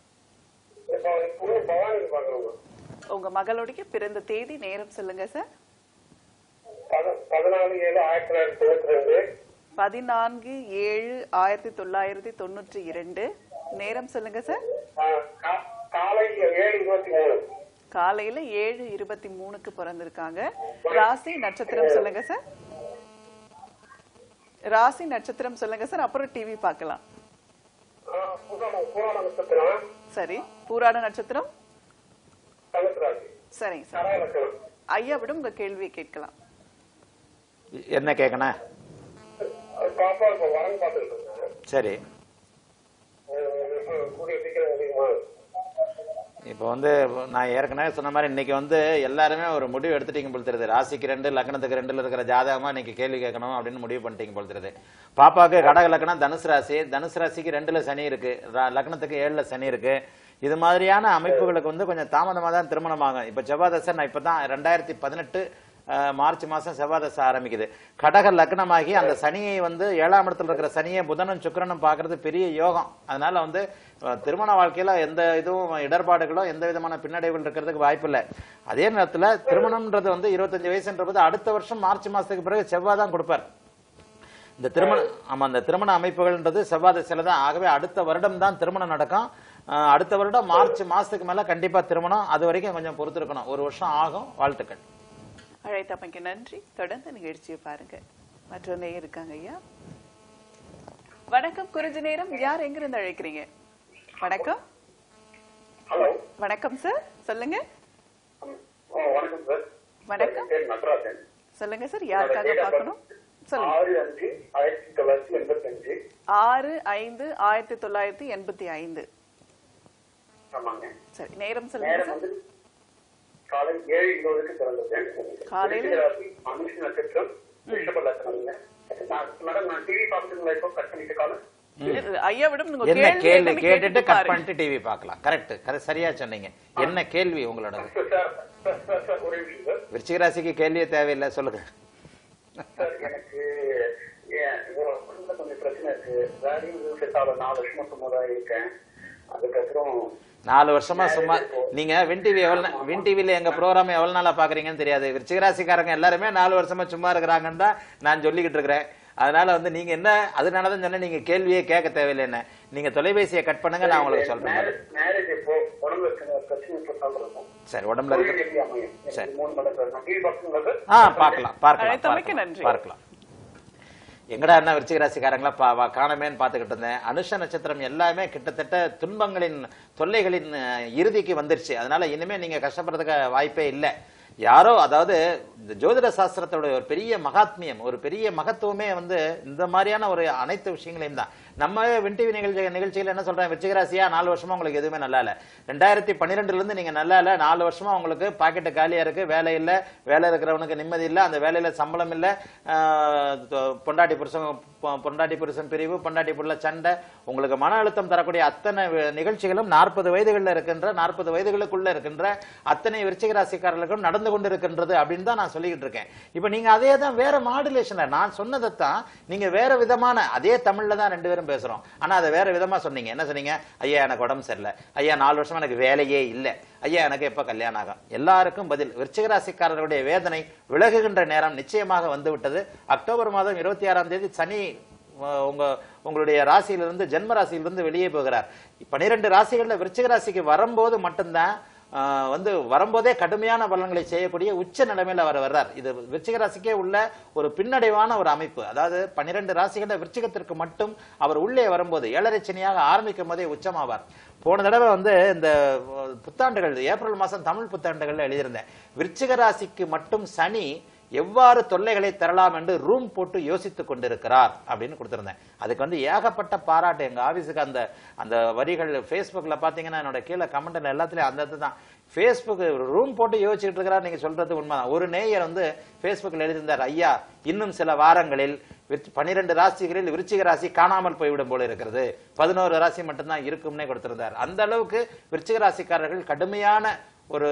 உங்க மகளுடைய பிறந்த தேதி நேரம் சொல்லுங்க சார். பதினான்கு ஏழு ஆயிரத்தி தொள்ளாயிரத்தி தொண்ணூற்றி இரண்டு. நேரம் சொல்லுங்க சார். காலையில ஏழு இருபத்தி மூணுக்கு பிறந்திருக்காங்க. ராசி நட்சத்திரம் சொல்லுங்க சார். ராசி நட்சத்திரம் சொல்லுங்க சார், அப்புறம் டிவி பார்க்கலாம். சரி, பூராட நட்சத்திரம். சரிங்க சார், ஐயா விட உங்க கேள்வியை கேட்கலாம். என்ன கேட்கணும்? சரி, இப்போ வந்து நான் ஏற்கனவே சொன்ன மாதிரி இன்னைக்கு வந்து எல்லாருமே ஒரு முடிவு எடுத்துட்டீங்க போல் தெரியுது. ராசிக்கு ரெண்டு லக்னத்துக்கு ரெண்டுல இருக்கிற ஜாதகமா இன்னைக்கு கேள்வி கேட்கணும் அப்படின்னு முடிவு பண்ணிட்டீங்க போல் தெரியுது. பாப்பாக்கு கடக லக்னம் தனுசு ராசி, தனுசு ராசிக்கு ரெண்டுல சனி இருக்கு, லக்னத்துக்கு ஏழுல சனி இருக்கு. இது மாதிரியான அமைப்புகளுக்கு வந்து கொஞ்சம் தாமதமா தான் திருமணம் ஆகும். இப்ப செவ்வாய் தசை நான் இப்பதான் ரெண்டாயிரத்தி பதினெட்டு மார்ச் மாசம் செவ்வாய் தசை ஆரம்பிக்குது. கடக லக்னமாகி அந்த சனியை வந்து ஏழாம் இடத்துல இருக்கிற சனியை புதனும் சுக்கிரனும் பாக்குறது பெரிய யோகம். அதனால வந்து திருமண வாழ்க்கையில எந்த இதுவும் இடர்பாடுகளோ எந்த விதமான பின்னடைவுகள் இருக்கிறதுக்கு வாய்ப்பு இல்லை. அதே நேரத்துல திருமணம்ன்றது வந்து இருபத்தஞ்சு வயசுன்றது அடுத்த வருஷம் மார்ச் மாசத்துக்கு பிறகு செவ்வாய் தான் கொடுப்பார் இந்த திருமணம். ஆமா, அந்த திருமண அமைப்புகள்ன்றது செவ்வாய் தசையில தான். ஆகவே அடுத்த வருடம் தான் திருமணம் நடக்கும். அடுத்த வருடம் மார்ச் மாசத்துக்கு மேல கண்டிப்பா திருமணம். அது வரைக்கும் கொஞ்சம் பொறுத்திருக்கணும், ஒரு வருஷம் ஆகும். வாழ்த்துக்கள். அழைத்தமைக்கு நன்றி. தொடர்ந்து நிகழ்ச்சியை பாருங்க. மற்றொரு நேயர் இருக்காங்க ஐயா. வணக்கம். குறிஞ்சி நேரம். யார் எங்கிருந்து அழைக்கிறீங்க? வணக்கம். வணக்கம் சார், சொல்லுங்க. வணக்கம் சார். வணக்கம், நடராஜன். சொல்லுங்க சார், யாருக்காக பார்க்கணும்? சொல்லுங்க. ஆறு அஞ்சு ஆயிரத்தி தொள்ளாயிரத்தி எண்பத்தி அஞ்சு. ஆறு ஐந்து ஆயிரத்தி தொள்ளாயிரத்தி எண்பத்தி ஐந்து. ஆமாங்க. சரி, நேரம் சொல்லுங்க சார். காலை ஏழு இருபதுக்கு பிறந்தது. காலையில அனுஷ நட்சத்திரம் ரிஷப லக்னம்ங்க. மேடம் நான் டிவி பார்த்துங்களா இப்போ கட் பண்ணிட்டு காலம் ஐயா விடம் நீங்க என்ன கேள்வி கேள்வி என்னன்னு கேட்டுட்டு கேட்டுட்டு கட் பாருங்க. பண்ணிட்டு டிவி பார்க்கலாம். கரெக்ட், கரெக்ட், சரியா சொன்னீங்க. என்ன கேள்வி உங்களோட? ஒரே விஷயம் சார். விருச்சிக ராசிக்கு கேள்வியே தேவையில்லை, சொல்லுங்க. சார் எனக்கு கொஞ்சம் பிரச்சனை இருக்கு. வேலையும் செட் ஆகல. நாலு வருஷமா சும்மா இருக்கேன். அதுக்கப்புறம் நாலு வருஷமா சும்மா நீங்க வின் டிவி எவ்வளவு வின் டிவில எங்க ப்ரோக்ராம் எவ்வளவு நாளா பாக்குறீங்கன்னு தெரியாது. விருச்சிக ராசிக்காரங்க எல்லாருமே நாலு வருஷமா சும்மா இருக்கிறாங்கன்னு தான் நான் சொல்லிக்கிட்டு இருக்கிறேன். அதனால வந்து நீங்க என்ன, அதனாலதான் சொன்ன நீங்க கேள்வியே கேட்க தேவையில்லை. என்ன நீங்க தொலைபேசியை கட் பண்ணுங்க, நான் உங்களுக்கு சொல்றேன். மேரேஜ் இப்போ உடம்புல இருக்கிற பிரச்சனை சொல்றோம். சரி, உடம்புல இருக்கு. சரி, மூணு மடங்கு டிவி பார்க்கும்போது ஆ பார்க்கலாம் பார்க்கலாம் அழைத்தமைக்கு பார்க்கலாம் நன்றி. பார்க்கலாம். எங்கடா என்ன விருச்சிக ராசிக்காரங்களா பா வா- காணமேன்னு பார்த்துக்கிட்டு இருந்தேன். அனுஷ நட்சத்திரம் எல்லாமே கிட்டத்தட்ட துன்பங்களின் தொல்லைகளின் அஹ், இறுதிக்கு வந்துருச்சு. அதனால இனிமே நீங்க கஷ்டப்படுறதுக்கு வாய்ப்பே இல்லை. யாரோ, அதாவது இந்த ஜோதிட சாஸ்திரத்தோட ஒரு பெரிய மகாத்மியம், ஒரு பெரிய மகத்துவமே வந்து இந்த மாதிரியான ஒரு அனைத்து விஷயங்களையும் தான். நம்ம வின் டிவி நிகழ்ச்சி நிகழ்ச்சியில் என்ன சொல்றேன், விருச்சிக ராசியா நாலு வருஷமா உங்களுக்கு எதுவுமே நல்லா இல்ல. ரெண்டாயிரத்தி பன்னிரெண்டுல இருந்து நீங்க நல்லா இல்ல. நாலு வருஷமா உங்களுக்கு பாக்கெட்டு காலியா இருக்கு, வேலை இல்ல, வேலை இருக்கிறவனுக்கு நிம்மதி இல்ல, அந்த வேலையில சம்பளம் இல்ல, ஆஹ் பொண்டாட்டி புருஷன் பொண்டாட்டி புருஷன் பிரிவு, பொண்டாட்டி புள்ள சண்டை, உங்களுக்கு மன அழுத்தம் தரக்கூடிய அத்தனை வி- நிகழ்ச்சிகளும் நாற்பது வயதுகளில் இருக்கின்ற நாற்பது வயதுகளுக்குள்ள இருக்கின்ற அத்தனை விருச்சிக ராசிக்காரர்களுக்கும் நடந்து கொண்டு இருக்கின்றது அப்படின்னு தான் நான் சொல்லிக்கிட்டு இருக்கேன். இப்ப நீங்க அதே தான் வேற மாடுலேஷன்ல நான் சொன்னதைத்தான் நீங்க வேற விதமான அதே தமிழ்ல தான் ரெண்டு பேரும் பேசுறோம். ஆனா அதை வேற விதமா சொன்னீங்க. என்ன சொன்னீங்க? ஐயா எனக்கு உடம்பு சரியில்லை, ஐயா நாலு வருஷமா எனக்கு வேலையே இல்லை, ஐயா எனக்கு எப்ப கல்யாணம் ஆகும். எல்லாருக்கும் பதில் விருச்சிக ராசிக்காரர்களுடைய வேதனை விலகுகின்ற நேரம் நிச்சயமாக வந்து விட்டது. அக்டோபர் மாதம் இருபத்தி ஆறாம் தேதி சனி அஹ், உங்க உங்களுடைய ராசியிலிருந்து ஜென்ம ராசியிலிருந்து வெளியே போகிறார். பனிரெண்டு ராசிகள்ல விருச்சிக ராசிக்கு வரும்போது மட்டும்தான் ஆஹ், வந்து வரும்போதே கடுமையான பலன்களை செய்யக்கூடிய உச்ச நிலைமையில அவர் வர்றார். இது விருச்சிக ராசிக்கே உள்ள ஒரு பின்னடைவான ஒரு அமைப்பு. அதாவது பன்னிரண்டு ராசிகள விருச்சிகத்திற்கு மட்டும் அவர் உள்ளே வரும்போது ஏழரை சனியாக ஆரம்பிக்கும் போதே உச்சமாவார். போன தடவை வந்து இந்த புத்தாண்டுகள் ஏப்ரல் மாசம் தமிழ் புத்தாண்டுகள்ல எழுதியிருந்தேன், விருச்சிக ராசிக்கு மட்டும் சனி எவ்வாறு தொல்லைகளை தரலாம் என்று ரூம் போட்டு யோசித்துக் கொண்டிருக்கிறார் அப்படின்னு கொடுத்திருந்தேன். அதுக்கு வந்து ஏகப்பட்ட பாராட்டு. எங்க ஆபீஸுக்கு அந்த அந்த வரிகள் ஃபேஸ்புக்ல பாத்தீங்கன்னா என்னோட கீழே கமெண்ட்ல எல்லாத்துலயும் அந்த தான் ஃபேஸ்புக் ரூம் போட்டு யோசிச்சுட்டு இருக்கிறார். நீங்க சொல்றது உண்மைதான். ஒரு நேயர் வந்து ஃபேஸ்புக்ல எழுதியிருந்தார், ஐயா இன்னும் சில வாரங்களில் பனிரெண்டு ராசிகளில் விருச்சிக ராசி காணாமல் போய்விடும் போல இருக்கிறது, பதினோரு ராசி மட்டும்தான் இருக்கும்னே கொடுத்திருந்தார். அந்த அளவுக்கு விருச்சிக ராசிக்காரர்கள் கடுமையான ஒரு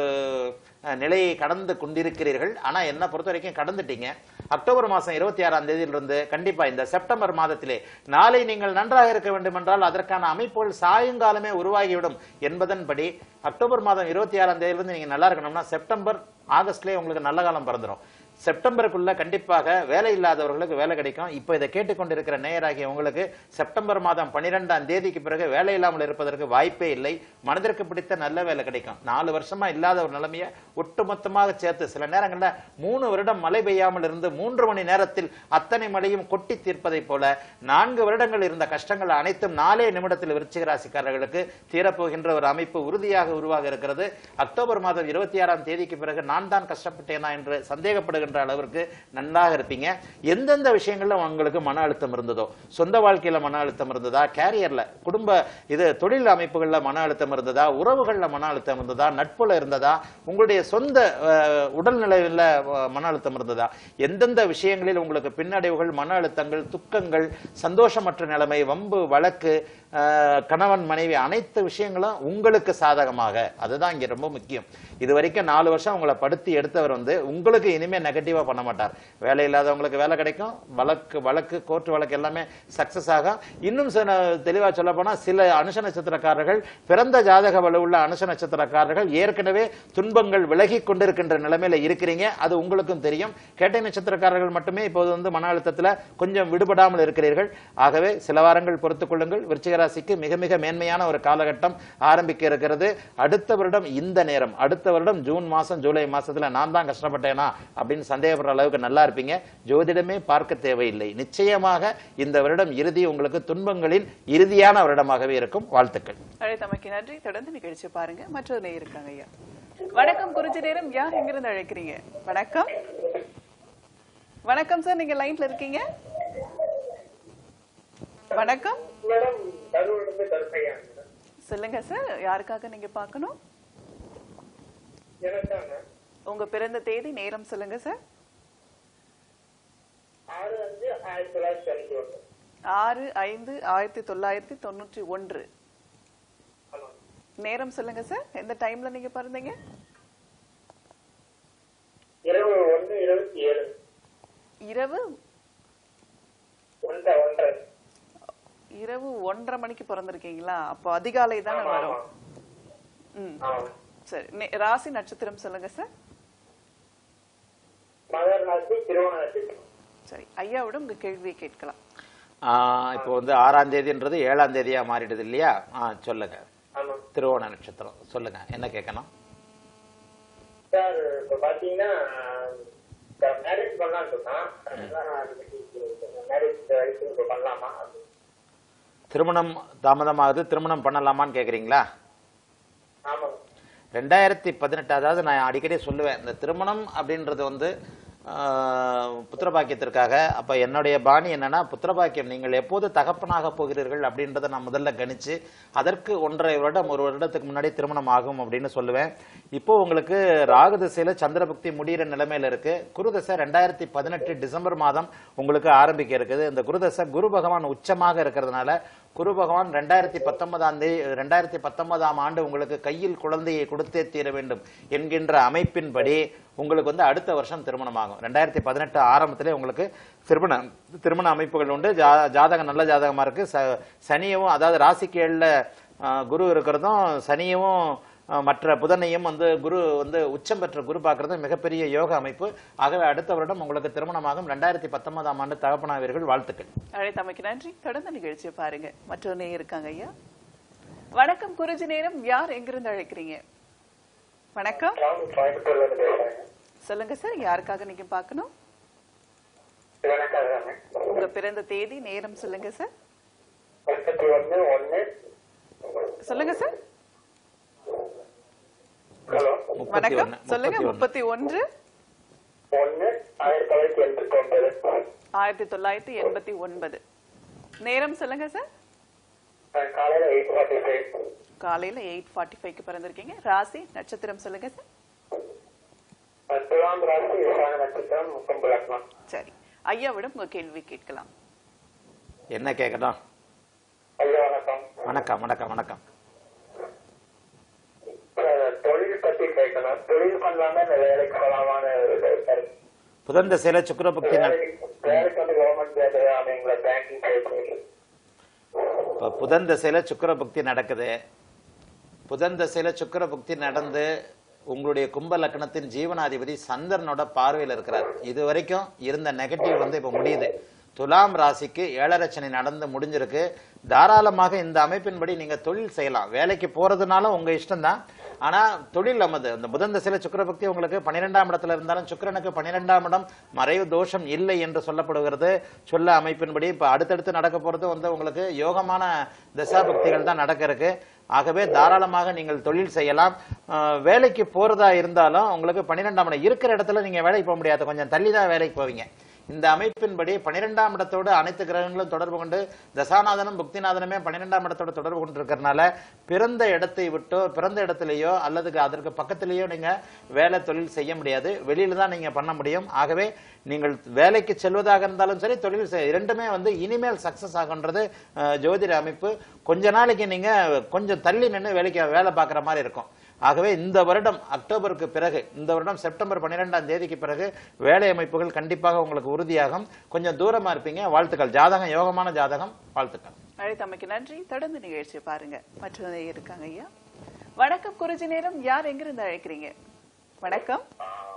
நிலையை கடந்து கொண்டிருக்கிறீர்கள். ஆனா என்ன பொறுத்த வரைக்கும் கடந்துட்டீங்க. அக்டோபர் மாசம் இருபத்தி ஆறாம் தேதியிலிருந்து கண்டிப்பா இந்த செப்டம்பர் மாதத்திலே நாளை நீங்கள் நன்றாக இருக்க வேண்டும் என்றால் அதற்கான அமைப்புகள் சாயங்காலமே உருவாகிவிடும் என்பதன்படி அக்டோபர் மாதம் இருபத்தி ஆறாம் தேதியிலிருந்து நீங்க நல்லா இருக்கணும்னா செப்டம்பர் ஆகஸ்ட்லயே உங்களுக்கு நல்ல காலம் பிறந்துடும். செப்டம்பருக்குள்ள கண்டிப்பாக வேலை இல்லாதவர்களுக்கு வேலை கிடைக்கும். இப்ப இதை கேட்டுக்கொண்டிருக்கிற நேயராகிய உங்களுக்கு செப்டம்பர் மாதம் பனிரெண்டாம் தேதிக்கு பிறகு வேலை இல்லாமல் இருப்பதற்கு வாய்ப்பே இல்லை. மனதிற்கு பிடித்த நல்ல வேலை கிடைக்கும். நாலு வருஷமா இல்லாத ஒரு நிலைமையை ஒட்டுமொத்தமாக சேர்த்து சில நேரங்கள்ல மூணு வருடம் மழை பெய்யாமல் இருந்து மூன்று மணி நேரத்தில் அத்தனை மழையும் கொட்டி தீர்ப்பதை போல நான்கு வருடங்கள் இருந்த கஷ்டங்கள் அனைத்தும் நாலே நிமிடத்தில் விருச்சிக ராசிக்காரர்களுக்கு தீரப்போகின்ற ஒரு அமைப்பு உறுதியாக உருவாக இருக்கிறது. அக்டோபர் மாதம் இருபத்தி ஆறாம் தேதிக்கு பிறகு நான் தான் கஷ்டப்பட்டேனா என்று சந்தேகப்படுகின்ற அளவிற்கு நன்றாக இருப்பீங்க. எந்தெந்த விஷயங்கள்ல உங்களுக்கு மன அழுத்தம் இருந்ததோ, சொந்த வாழ்க்கையில மன அழுத்தம் இருந்ததா, கேரியர்ல குடும்ப இது தொழில் அமைப்புகள்ல மன அழுத்தம் இருந்ததா, உறவுகள்ல மன அழுத்தம் இருந்ததா, நட்புல இருந்ததா, உங்களுடைய சொந்த உடல்நிலையில மன அழுத்தம் இருந்ததா, எந்தெந்த விஷயங்களில் உங்களுக்கு பின்னடைவுகள், மன அழுத்தங்கள், துக்கங்கள், சந்தோஷமற்ற நிலைமை, வம்பு வழக்கு, கணவன் மனைவி அனைத்து விஷயங்களும் உங்களுக்கு சாதகமாக, அதுதான் இங்க ரொம்ப முக்கியம். இது வரைக்கும் நாலு வருஷம் உங்களை படுத்தி எடுத்தவர் வந்து உங்களுக்கு இனிமே நெகட்டிவா பண்ண மாட்டார். வேலை இல்லாதவங்களுக்கு வேலை கிடைக்கும், வழக்கு வழக்கு கோர்ட் வழக்கு எல்லாமே சக்சஸ் ஆகும். இன்னும் தெளிவா சொல்ல போனா சில அனுஷ நட்சத்திரக்காரர்கள், பிறந்த ஜாதக வலு உள்ள அனுஷ நட்சத்திரக்காரர்கள் ஏற்கனவே துன்பங்கள் விலகி கொண்டிருக்கின்ற நிலைமையில இருக்கிறீங்க. அது உங்களுக்கும் தெரியும். கேட்டை நட்சத்திரக்காரர்கள் மட்டுமே இப்போது வந்து மன அழுத்தத்துல கொஞ்சம் விடுபடாமல் இருக்கிறீர்கள். ஆகவே சில வாரங்கள் பொறுத்துக் கொள்ளுங்கள். விருச்சிக ராசிக்கு மிக மிக மேன்மையான ஒரு காலகட்டம் ஆரம்பிக்க இருக்கிறது. அடுத்த வருடம் இந்த நேரம், அடுத்த வருடம் ஜூன் மாசம் ஜூலை மாசத்துல நான் தான் கஷ்டப்பட்டேனா அப்படின்னு சந்தேகப்படுற அளவுக்கு நல்லா இருப்பீங்க. ஜோதிடமே பார்க்க தேவையில்லை. நிச்சயமாக இந்த வருடம் இறுதி உங்களுக்கு துன்பங்களின் இறுதியான வருடமாகவே இருக்கும். வாழ்த்துக்கள். அழைத்தமைக்கு நன்றி. தொடர்ந்து நிகழ்ச்சி பாருங்க. மற்றொரு நேயர் இருக்காங்க ஐயா. வணக்கம் குறிஞ்சி நேரம். யார் எங்கிருந்து அழைக்கிறீங்க? வணக்கம். வணக்கம் சார், நீங்க லைன்ல இருக்கீங்க. வணக்கம். சொல்லுங்க சார், யாருக்காக நீங்க பார்க்கணும்? உங்க பிறந்த தேதி நேரம் சொல்லுங்க சார். ஆறு ஐந்து ஆயிரத்தி தொள்ளாயிரத்தி தொண்ணூற்றி ஒன்று. நேரம் சொல்லுங்க சார். எந்த டைம்ல நீங்க பிறந்தீங்க? இரவு இரவு ஒன்றரை மணிக்கு பிறந்திருக்கீங்களா? அப்போ அதிகாலை தானே வரும். ம் சரி. ராசி நட்சத்திரம் சொல்லுங்க சார். சரி, ஐயாவோட உங்க கேள்வியை கேட்கலாம். இப்போ வந்து ஆறாம் தேதின்றது ஏழாம் தேதியா மாறிடுது இல்லையா? ஆ சொல்லுங்க. திருவோண நட்சத்திரம் சொல்லுங்க, என்ன கேட்கணும்? சார் இப்போ பாத்தீங்கன்னா மேரேஜ் பண்ணலாம் சொன்னா மேரேஜ் வயசு பண்ணலாமா? திருமணம் தாமதமாகுது, திருமணம் பண்ணலாமான்னு கேக்குறீங்களா? ஆமா. ரெண்டாயிரத்தி பதினெட்டு அதாவது நான் அடிக்கடி சொல்லுவேன், இந்த திருமணம் அப்படின்றது வந்து புத்திரபாக்கியத்திற்காக. அப்ப என்னுடைய பாணி என்னன்னா, புத்திரபாக்கியம் நீங்கள் எப்போது தகப்பனாக போகிறீர்கள் அப்படின்றத நான் முதல்ல கணிச்சு அதற்கு ஒன்றரை வருடம் ஒரு வருடத்துக்கு முன்னாடி திருமணம் ஆகும் அப்படின்னு சொல்லுவேன். இப்போ உங்களுக்கு ராகு திசையில சந்திரபக்தி முடிகிற நிலைமையில இருக்கு. குருதசை ரெண்டாயிரத்தி பதினெட்டு டிசம்பர் மாதம் உங்களுக்கு ஆரம்பிக்க இருக்குது. இந்த குருதசை குரு பகவான் உச்சமாக இருக்கிறதுனால குரு பகவான் ரெண்டாயிரத்தி பத்தொன்பதாம் தேதி ரெண்டாயிரத்தி பத்தொன்பதாம் ஆண்டு உங்களுக்கு கையில் குழந்தையை கொடுத்தே தீர வேண்டும் என்கின்ற அமைப்பின்படி உங்களுக்கு வந்து அடுத்த வருஷம் திருமணம் ஆகும். ரெண்டாயிரத்தி பதினெட்டு ஆரம்பத்திலே உங்களுக்கு திருமண திருமண அமைப்புகள் உண்டு. ஜாதகம் நல்ல ஜாதகமா இருக்கு. சனியவும் அதாவது ராசிக்கு ஏழுல குரு இருக்கிறதும் சனியவும் மற்ற புதனையும் வந்து குரு வந்து உச்சம் பெற்ற குரு பார்க்கறது மிகப்பெரிய யோக அமைப்பு. ஆகவே அடுத்த வருடம் உங்களுக்கு திருமணமாகும். ரெண்டாயிரத்தி பத்தொன்பதாம் ஆண்டு தகப்பனாவீர்கள். வாழ்த்துக்கள். அழைத்தமைக்கு நன்றி. தொடர்ந்து நிகழ்ச்சியை பாருங்க. மற்றொரு இருக்காங்க ஐயா. வணக்கம் குறிஞ்சி நேரம். யார் எங்கிருந்து அழைக்கிறீங்க? வணக்கம். சொல்லுங்க சார், யாருக்காக நீங்க பார்க்கணும்? உங்க பிறந்த தேதி நேரம் சொல்லுங்க சார். சொல்லுங்க சார். வணக்கம். சொல்லுங்க. முப்பத்தி ஒன்று ஆயிரத்தி தொள்ளாயிரத்தி எண்பத்தி ஒன்பது. நேரம் சொல்லுங்க சார். காலையில எயிட் ஃபார்ட்டி ஃபைவ்க்கு பிறந்திருக்கீங்க. ராசி நட்சத்திரம் சொல்லுங்க சார். சரி, ஐயாவிடம் உங்க கேள்வி கேட்கலாம். என்ன கேட்கணும்? வணக்கம் வணக்கம் வணக்கம். புதன் திசையில சுக்கிர புக்தி புதன் திசையில சுக்கிர புக்தி நடக்குது. புதன் திசையில சுக்கிர புக்தி நடந்து உங்களுடைய கும்ப லக்னத்தின் ஜீவனாதிபதி சந்திரனோட பார்வையில் இருக்கிறார். இது வரைக்கும் இருந்த நெகட்டிவ் வந்து இப்ப முடியுது. துலாம் ராசிக்கு ஏழரை சனி நடந்து முடிஞ்சிருக்கு. தாராளமாக இந்த அமைப்பின்படி நீங்க தொழில் செய்யலாம். வேலைக்கு போறதுனால உங்க இஷ்டம் தான். ஆனா தொழில் நமது இந்த புதன் திசையில சுக்கிரபக்தி உங்களுக்கு பன்னிரெண்டாம் இடத்துல இருந்தாலும் சுக்கிரனுக்கு பன்னிரெண்டாம் இடம் மறைவு தோஷம் இல்லை என்று சொல்லப்படுகிறது. சொல்ல அமைப்பின்படி இப்ப அடுத்தடுத்து நடக்க போறது வந்து உங்களுக்கு யோகமான தசாபக்திகள் தான் நடக்க இருக்கு. ஆகவே தாராளமாக நீங்கள் தொழில் செய்யலாம். வேலைக்கு போறதா இருந்தாலும் உங்களுக்கு பன்னிரெண்டாம் இடம் இருக்கிற இடத்துல நீங்க வேலைக்கு போக முடியாது, கொஞ்சம் தள்ளிதான் வேலைக்கு போவீங்க. இந்த அமைப்பின்படி பன்னிரெண்டாம் இடத்தோடு அனைத்து கிரகங்களும் தொடர்பு கொண்டு தசாநாதனும் புக்திநாதனுமே பன்னிரெண்டாம் இடத்தோட தொடர்பு கொண்டு இருக்கிறதுனால பிறந்த இடத்தை விட்டோ பிறந்த இடத்திலேயோ அல்லது அதற்கு பக்கத்திலேயோ நீங்க வேலை தொழில் செய்ய முடியாது. வெளியில தான் நீங்க பண்ண முடியும். ஆகவே நீங்கள் வேலைக்கு செல்வதாக இருந்தாலும் சரி தொழில் இரண்டுமே வந்து இனிமேல் சக்சஸ் ஆகுன்றது ஜோதிட அமைப்பு. கொஞ்ச நாளைக்கு நீங்க கொஞ்சம் தள்ளி நின்று வேலைக்கு வேலை பார்க்குற மாதிரி இருக்கும். ஆகவே இந்த வருடம் அக்டோபருக்கு பிறகு இந்த வருடம் செப்டம்பர் பன்னிரெண்டாம் தேதிக்கு பிறகு வேலை அமைப்புகள் கண்டிப்பாக உங்களுக்கு உறுதியாகும். கொஞ்சம் தூரமா இருப்பீங்க. வாழ்த்துக்கள். ஜாதகம் யோகமான ஜாதகம். வாழ்த்துக்கள். அழைத்தமைக்கு நன்றி. தொடர்ந்து நிகழ்ச்சியை பாருங்க. மற்றொரு இருக்காங்க ஐயா. வணக்கம் குறிஞ்சி நேரம். யார் எங்கிருந்து அழைக்கிறீங்க? வணக்கம்.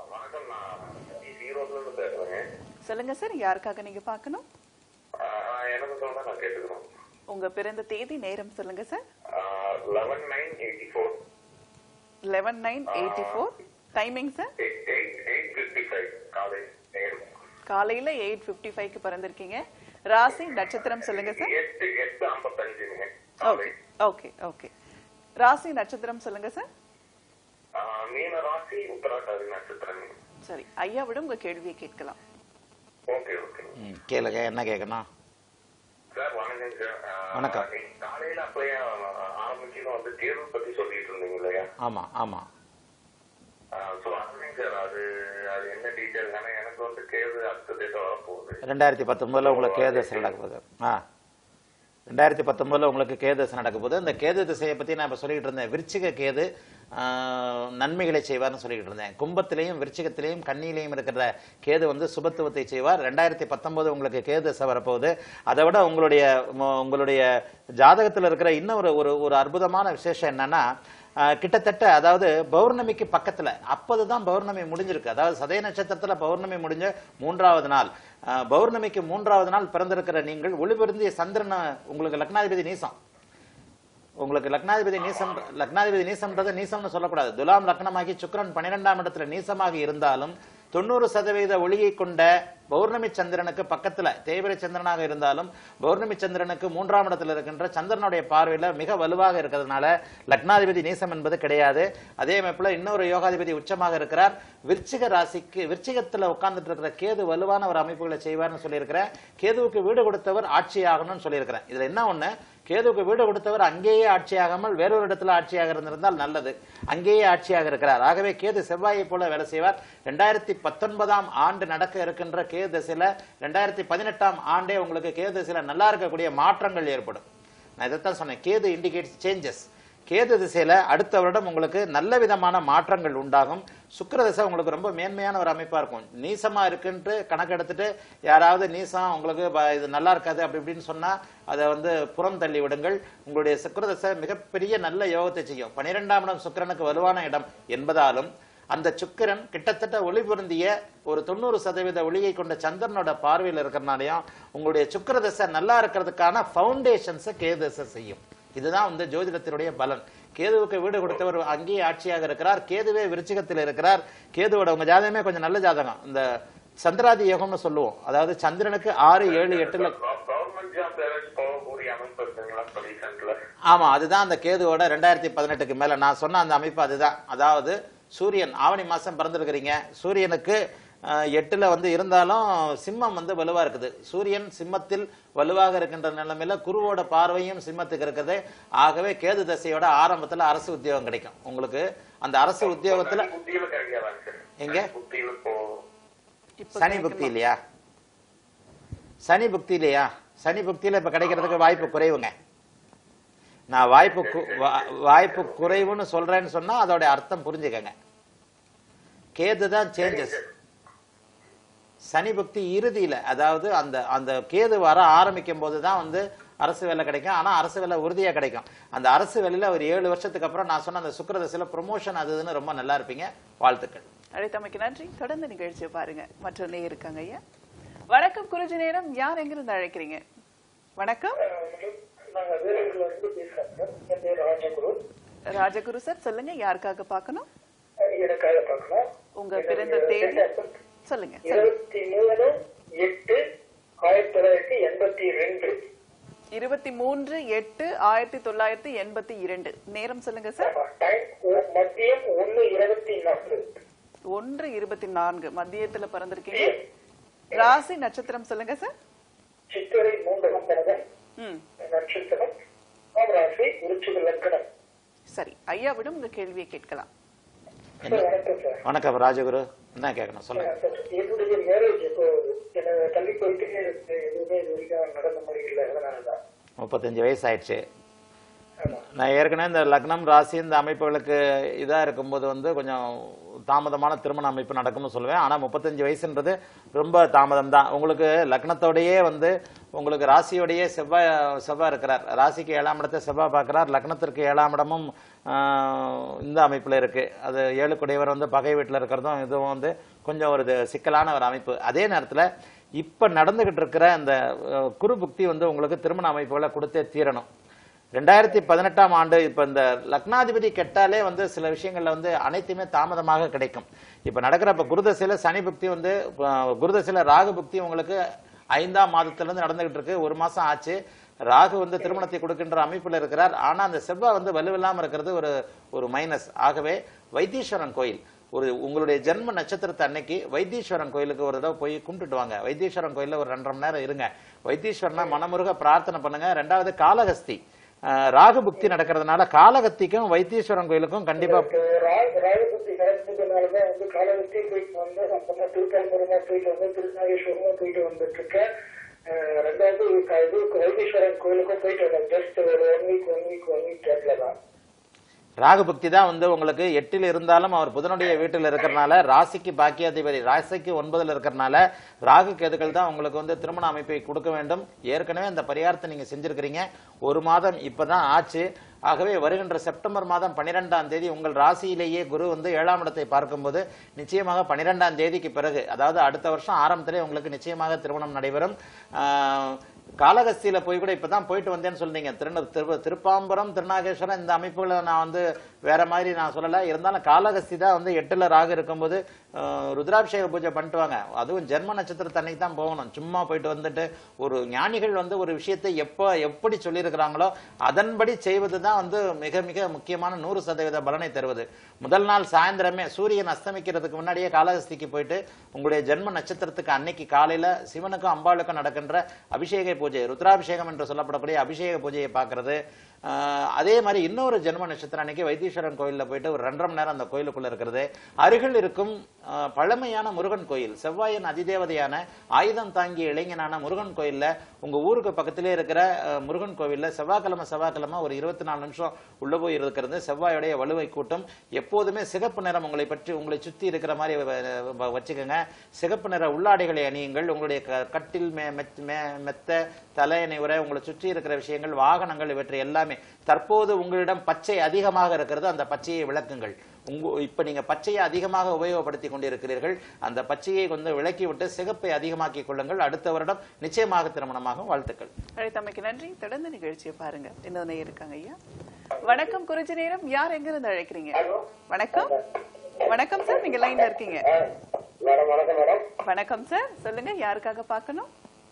சொல்லுங்க சார், யாருக்காக நீங்க பார்க்கணும்? உங்க பிறந்த தேதி நேரம் சொல்லுங்க sir. Eleven nine eighty four. Timing sir? காலையில எயிட் பிப்டி ஃபைவ்க்கு பிறந்திருக்கீங்க. ராசி நட்சத்திரம் சொல்லுங்க சார். Okay okay okay. ராசி நட்சத்திரம் சொல்லுங்க சார். சரி, ஐயாவிடம் உங்க கேள்வியை கேட்கலாம். கேளுங்க, என்ன கேட்கணும்? வணக்கம். காலையில அப்பயே ஆரம்பிச்சு வந்து தேர்வு பத்தி சொல்லிட்டு இருந்தீங்க இல்லையா? ஆமா ஆமா. ரெண்டாயிரத்தி பத்தொன்பதுல உங்களுக்கு கேது திசை நடக்க போகுது. ஆ ரெண்டாயிரத்தி பத்தொன்பதுல உங்களுக்கு கேது திசை நடக்க போகுது. இந்த கேது திசையை பத்தி நான் இப்ப சொல்லிட்டு இருந்தேன். விருச்சிக கேது நன்மைகளை செய்வார்னு சொல்லிட்டு இருந்தேன். கும்பத்திலையும் விருச்சிகத்திலையும் கன்னியிலையும் இருக்கிற கேது வந்து சுபத்துவத்தை செய்வார். ரெண்டாயிரத்தி பத்தொன்பது உங்களுக்கு கேது திசை வரப்போகுது. அதை விட உங்களுடைய உங்களுடைய ஜாதகத்தில் இருக்கிற இன்னொரு ஒரு ஒரு அற்புதமான விசேஷம் என்னன்னா, கிட்டத்தட்ட அதாவது பௌர்ணமிக்கு பக்கத்துல அப்போதுதான் பௌர்ணமி முடிஞ்சிருக்கு. அதாவது சதய நட்சத்திரத்துல பௌர்ணமி முடிஞ்ச மூன்றாவது நாள், பௌர்ணமிக்கு மூன்றாவது நாள் பிறந்திருக்கிற நீங்கள் ஒளிபெருந்திய சந்திரன் உங்களுக்கு லக்னாதிபதி நீசம். உங்களுக்கு லக்னாதிபதி நீசம் லக்னாதிபதி நீசம்ன்றது நீசம்னு சொல்லக்கூடாது. துலாம் லக்னமாகி சுக்கிரன் பன்னிரெண்டாம் இடத்துல நீசமாக இருந்தாலும் தொண்ணூறு சதவீத ஒளியை கொண்ட பௌர்ணமி சந்திரனுக்கு பக்கத்துல தேய்பிரை சந்திரனாக இருந்தாலும் பௌர்ணமி சந்திரனுக்கு மூன்றாம் இடத்துல இருக்கின்ற சந்திரனுடைய பார்வையில மிக வலுவாக இருக்கிறதுனால லக்னாதிபதி நீசம் என்பது கிடையாது. அதே அமைப்புல இன்னொரு யோகாதிபதி உச்சமாக இருக்கிறார். விருச்சிக ராசிக்கு விருச்சிகத்துல உட்கார்ந்துட்டு இருக்கிற கேது வலுவான ஒரு அமைப்புகளை செய்வார்னு சொல்லியிருக்கிறேன். கேதுவுக்கு வீடு கொடுத்தவர் ஆட்சி ஆகணும்னு சொல்லியிருக்கிறேன். இதுல என்ன ஒண்ணு, கேதுவுக்கு வீடு கொடுத்தவர் அங்கேயே ஆட்சியாகாமல் வேறொரு இடத்துல ஆட்சியாக இருந்திருந்தால் நல்லது. அங்கேயே ஆட்சியாக இருக்கிறார். ஆகவே கேது செவ்வாயை போல வேலை செய்வார். ரெண்டாயிரத்தி பத்தொன்பதாம் ஆண்டு நடக்க இருக்கின்ற கேது திசையில ரெண்டாயிரத்தி பதினெட்டாம் ஆண்டே உங்களுக்கு கேது திசையில நல்லா இருக்கக்கூடிய மாற்றங்கள் ஏற்படும். நான் இதைத்தான் சொன்னேன். Ketu indicates changes. கேது திசையில அடுத்த வருடம் உங்களுக்கு நல்ல விதமான மாற்றங்கள் உண்டாகும். சுக்கிர திசை உங்களுக்கு ரொம்ப மேன்மையான ஒரு அமைப்பா இருக்கும். நீசமா இருக்குன்ட்டு கணக்கு எடுத்துட்டு யாராவது நீசம் உங்களுக்கு இது நல்லா இருக்காது அப்படி இப்படின்னு சொன்னா அதை வந்து புறம் தள்ளி விடுங்கள். உங்களுடைய சுக்கிர திசை மிகப்பெரிய நல்ல யோகத்தை செய்யும். பனிரெண்டாம் இடம் சுக்கிரனுக்கு வலுவான இடம் என்பதாலும் அந்த சுக்கிரன் கிட்டத்தட்ட ஒளி பொருந்திய ஒரு தொண்ணூறு சதவீத ஒளியை கொண்ட சந்திரனோட பார்வையில் இருக்கிறனாலையும் உங்களுடைய சுக்கிர திசை நல்லா இருக்கிறதுக்கான பவுண்டேஷன்ஸை கேது திசை செய்யும். இதுதான் வந்து ஜோதிடத்தினுடைய பலன். கேதுவுக்கு வீடு கொடுத்தவர் அங்கேயே ஆட்சியாக இருக்கிறார். கேதுவே விருச்சிகத்தில் இருக்கிறார். கேதுவோட உங்க ஜாதகமே கொஞ்சம் நல்ல ஜாதகம். இந்த சந்திராதி யோகம்னு சொல்லுவோம். அதாவது சந்திரனுக்கு ஆறு ஏழு எட்டுல ஆமா, அதுதான் அந்த கேதுவோட ரெண்டாயிரத்தி பதினெட்டுக்கு மேல நான் சொன்ன அந்த அமைப்பு அதுதான். அதாவது சூரியன் ஆவணி மாசம் பிறந்திருக்கிறீங்க. சூரியனுக்கு எட்டுல வந்து இருந்தாலும் சிம்மம் வந்து வலுவா இருக்குது. சூரியன் சிம்மத்தில் வலுவாக இருக்கின்ற நிலைமையில குருவோட பார்வையும் சிம்மத்துக்கு இருக்குது. ஆகவே கேது தசையோட ஆரம்பத்துல அரசு உத்தியோகம் கிடைக்கும் உங்களுக்கு. அந்த அரசு உத்தியோகத்துல எங்க சனி புக்தி இல்லையா? சனி புக்தி இல்லையா? சனி புக்தியில இப்ப கிடைக்கிறதுக்கு வாய்ப்பு குறைவுங்க. நான் வாய்ப்பு வாய்ப்பு குறைவுன்னு சொல்றேன்னு சொன்னா அதோட அர்த்தம் புரிஞ்சுக்கங்க. கேது தான் சேஞ்சஸ். சனி புக்தி இறுதியில, அதாவது அந்த அந்த கேது வர ஆரம்பிக்கும் போதுதான் வந்து அரசு வேலை கிடைக்கும். ஆனா அரசு வேலை உறுதியா கிடைக்கும். அந்த அரசு வேலையில ஒரு ஏழு வருஷத்துக்கு அப்புறம் நான் சொன்ன அந்த சுக்கிர திசையில ப்ரொமோஷன் அதுன்னு ரொம்ப நல்லா இருப்பீங்க. வாழ்த்துக்கள். அழைத்தமைக்கு நன்றி. தொடர்ந்து நிகழ்ச்சியை பாருங்க. மற்ற நேயர் இருக்காங்க ஐயா. வணக்கம் குருஜி நேரம். யார் எங்கிருந்து அழைக்கிறீங்க? வணக்கம். ராஜகுரு சார் சொல்லுங்க. யாருக்காக பார்க்கணும்? உங்க பிறந்த தேதி சொல்லுங்க. இருபத்தி மூணு எட்டு ஆயிரத்தி தொள்ளாயிரத்தி எண்பத்தி ரெண்டு. இருபத்தி மூன்று எட்டு ஆயிரத்தி தொள்ளாயிரத்தி எண்பத்தி இரண்டு. நேரம் சொல்லுங்க சார். மதியம் ஒன்னு இருபத்தி நான்கு. ஒன்று இருபத்தி நான்கு மதியத்துல பிறந்திருக்கீங்க. ராசி நட்சத்திரம் சொல்லுங்க சார். சித்திரை மூன்றாம் பாதம் நட்சத்திரம். ராசி விருச்சிக லக்னம். சரி, ஐயாவிடம் உங்க கேள்வியை கேட்கலாம். வணக்கம் ராஜகுரு. என்ன கேட்கணும் சொல்லுங்க. என்னுடைய மேரேஜ் இப்போ தள்ளி போயிட்டு எதுவுமே நடந்த மாதிரி இல்லை. அதனாலதான் முப்பத்தஞ்சு வயசு ஆயிடுச்சு. நான் ஏற்கனவே இந்த லக்னம் ராசி இந்த அமைப்புகளுக்கு இதா இருக்கும்போது வந்து கொஞ்சம் தாமதமான திருமண அமைப்பு நடக்கும்னு சொல்லுவேன். ஆனா முப்பத்தஞ்சு வயசுன்றது ரொம்ப தாமதம் தான். உங்களுக்கு லக்னத்தோடையே வந்து உங்களுக்கு ராசியோடையே செவ்வாய் செவ்வாய் இருக்கிறார். ராசிக்கு ஏழாம் இடத்தை செவ்வாய் பார்க்கிறார். லக்னத்திற்கு ஏழாம் இடமும் இந்த அமைப்புல இருக்கு. அது ஏழு குடையவர் வந்து பகை வீட்டுல இருக்கிறதும் இதுவும் வந்து கொஞ்சம் ஒரு சிக்கலான ஒரு அமைப்பு. அதே நேரத்துல இப்ப நடந்துகிட்டு இருக்கிற இந்த குரு புக்தி வந்து உங்களுக்கு திருமண அமைப்புகளை கொடுத்தே தீரணும். ரெண்டாயிரத்தி பதினெட்டாம் ஆண்டு இப்ப இந்த லக்னாதிபதி கெட்டாலே வந்து சில விஷயங்கள்ல வந்து அனைத்துமே தாமதமாக கிடைக்கும். இப்ப நடக்கிற இப்ப குருதசையில சனி புக்தி வந்து குருதசையில ராகு புக்தி உங்களுக்கு ஐந்தாம் மாதத்துல இருந்து நடந்துகிட்டு இருக்கு. ஒரு மாசம் ஆச்சு. ராகு வந்து திருமணத்தை கொடுக்கின்ற அமைப்புல இருக்கிறார். ஆனா அந்த செவ்வாய் வந்து வலுவில்லாம இருக்கிறது ஒரு ஒரு மைனஸ். ஆகவே வைத்தீஸ்வரன் கோயில் ஒரு உங்களுடைய ஜென்ம நட்சத்திரத்தை அன்னைக்கு வைத்தீஸ்வரன் கோயிலுக்கு ஒரு தடவை போய் கும்பிட்டுட்டு வாங்க. வைத்தீஸ்வரன் கோயில ஒரு ரெண்டரை மணி நேரம் இருங்க. வைத்தீஸ்வரனா மனமுருக பிரார்த்தனை பண்ணுங்க. ரெண்டாவது காளகஸ்தி ராகு புக்தி நடக்கிறதுனால காளகத்திக்கும் வைத்தீஸ்வரன் கோயிலுக்கும் கண்டிப்பா ராஜபக்தி நடந்ததுனாலதான் வந்து காலகஸ்தி போயிட்டு வந்து நம்ம திருப்பரம்பரமா போயிட்டு வந்து திருநாகேஸ்வரமா போயிட்டு வந்துட்டு இருக்கேன். ரெண்டாவது இது வைத்தீஸ்வரன் கோயிலுக்கும் போயிட்டு வந்தேன். ஜஸ்ட் ஒரு one week one week one week கேட்ல தான். ராகு பக்தி தான் வந்து உங்களுக்கு எட்டில் இருந்தாலும் அவர் புதனுடைய வீட்டில் இருக்கிறனால ராசிக்கு பாக்கியாதிபதி ராசிக்கு ஒன்பதுல இருக்கிறனால ராகு கேதுக்கள் தான் உங்களுக்கு வந்து திருமண அமைப்பை கொடுக்க வேண்டும். ஏற்கனவே அந்த பரிகாரத்தை நீங்க செஞ்சிருக்கிறீங்க. ஒரு மாதம் இப்பதான் ஆச்சு. ஆகவே வருகின்ற செப்டம்பர் மாதம் பன்னிரெண்டாம் தேதி உங்கள் ராசியிலேயே குரு வந்து ஏழாம் இடத்தை பார்க்கும்போது நிச்சயமாக பன்னிரெண்டாம் தேதிக்கு பிறகு அதாவது அடுத்த வருஷம் ஆரம்பத்திலே உங்களுக்கு நிச்சயமாக திருமணம் நடைபெறும். காளகஸ்தியில போய் கூட இப்பதான் போயிட்டு வந்தேன்னு சொல்றீங்க. திரு திருப்பாம்பரம் திருநாகேஸ்வரம் இந்த அமைப்புகளை நான் வந்து வேற மாதிரி நான் சொல்லல. இருந்தாலும் காளகஸ்தி தான் வந்து எட்டுல ராகு இருக்கும்போது ருத்ராபிஷேக பூஜை பண்ணிட்டு வாங்க. அதுவும் ஜென்ம நட்சத்திரத்தை அன்னைக்கு தான் போகணும். சும்மா போயிட்டு வந்துட்டு ஒரு ஞானிகள் வந்து ஒரு விஷயத்தை எப்ப எப்படி சொல்லியிருக்கிறாங்களோ அதன்படி செய்வது தான் வந்து மிக மிக முக்கியமான நூறு சதவீத பலனை தருவது. முதல் நாள் சாயந்தரமே சூரியன் அஸ்தமிக்கிறதுக்கு முன்னாடியே காளகஸ்திக்கு போயிட்டு உங்களுடைய ஜென்ம நட்சத்திரத்துக்கு அன்னைக்கு காலையில சிவனுக்கும் அம்பாளுக்கும் நடக்கின்ற அபிஷேக பூஜை ருத்ராபிஷேகம் என்று சொல்லப்படக்கூடிய அபிஷேக பூஜையை பார்க்கறது. அதே மாதிரி இன்னொரு ஜென்ம நட்சத்திரம் அன்னைக்கு வைத்தீஸ்வரன் கோயில்ல போயிட்டு ஒரு ரெண்டரை மணி நேரம் அந்த கோயிலுக்குள்ள இருக்கிறது. அருகில் இருக்கும் பழமையான முருகன் கோயில் செவ்வாயின் அதிதேவதையான ஆயுதம் தாங்கிய இளைஞனான முருகன் கோயில்ல உங்க ஊருக்கு பக்கத்திலே இருக்கிற முருகன் கோவில்ல செவ்வாய்க்கிழமை செவ்வாய்க்கிழமை ஒரு இருபத்தி நாலு நிமிஷம் உள்ள போய் இருக்கிறது. செவ்வாயுடைய வலுவை கூட்டும். எப்போதுமே சிகப்பு நிறம் உங்களை பற்றி உங்களை சுத்தி இருக்கிற மாதிரி வச்சுக்கோங்க. சிகப்பு நிற உள்ளாடைகளை அணியுங்கள். உங்களுடைய கட்டில் மெத்த தலையணை உரை உங்களை சுற்றி இருக்கிற விஷயங்கள் வாகனங்கள் இவற்றை எல்லாமே தற்போது உங்களிடம் பச்சை அதிகமாக இருக்கிறது. அந்த பச்சையை விளக்குங்கள். உங்க இப்ப நீங்க பச்சையை அதிகமாக உபயோகப்படுத்திக் கொண்டிருக்கிறீர்கள். அந்த பச்சையை வந்து விளக்கி விட்டு சிகப்பை அதிகமாக்கிக் கொள்ளுங்கள். அடுத்த வருடம் நிச்சயமாக திருமணமாகும். வாழ்த்துக்கள். அழைத்தமைக்கு நன்றி. தொடர்ந்து நிகழ்ச்சியை பாருங்க. இன்னொன்னு இருக்காங்க ஐயா. வணக்கம் குறிச்சி நேரம். யார் எங்க இருந்து அழைக்கிறீங்க? வணக்கம். வணக்கம் சார், நீங்க லைன்ல இருக்கீங்க. வணக்கம் சார், சொல்லுங்க யாருக்காக பாக்கணும்?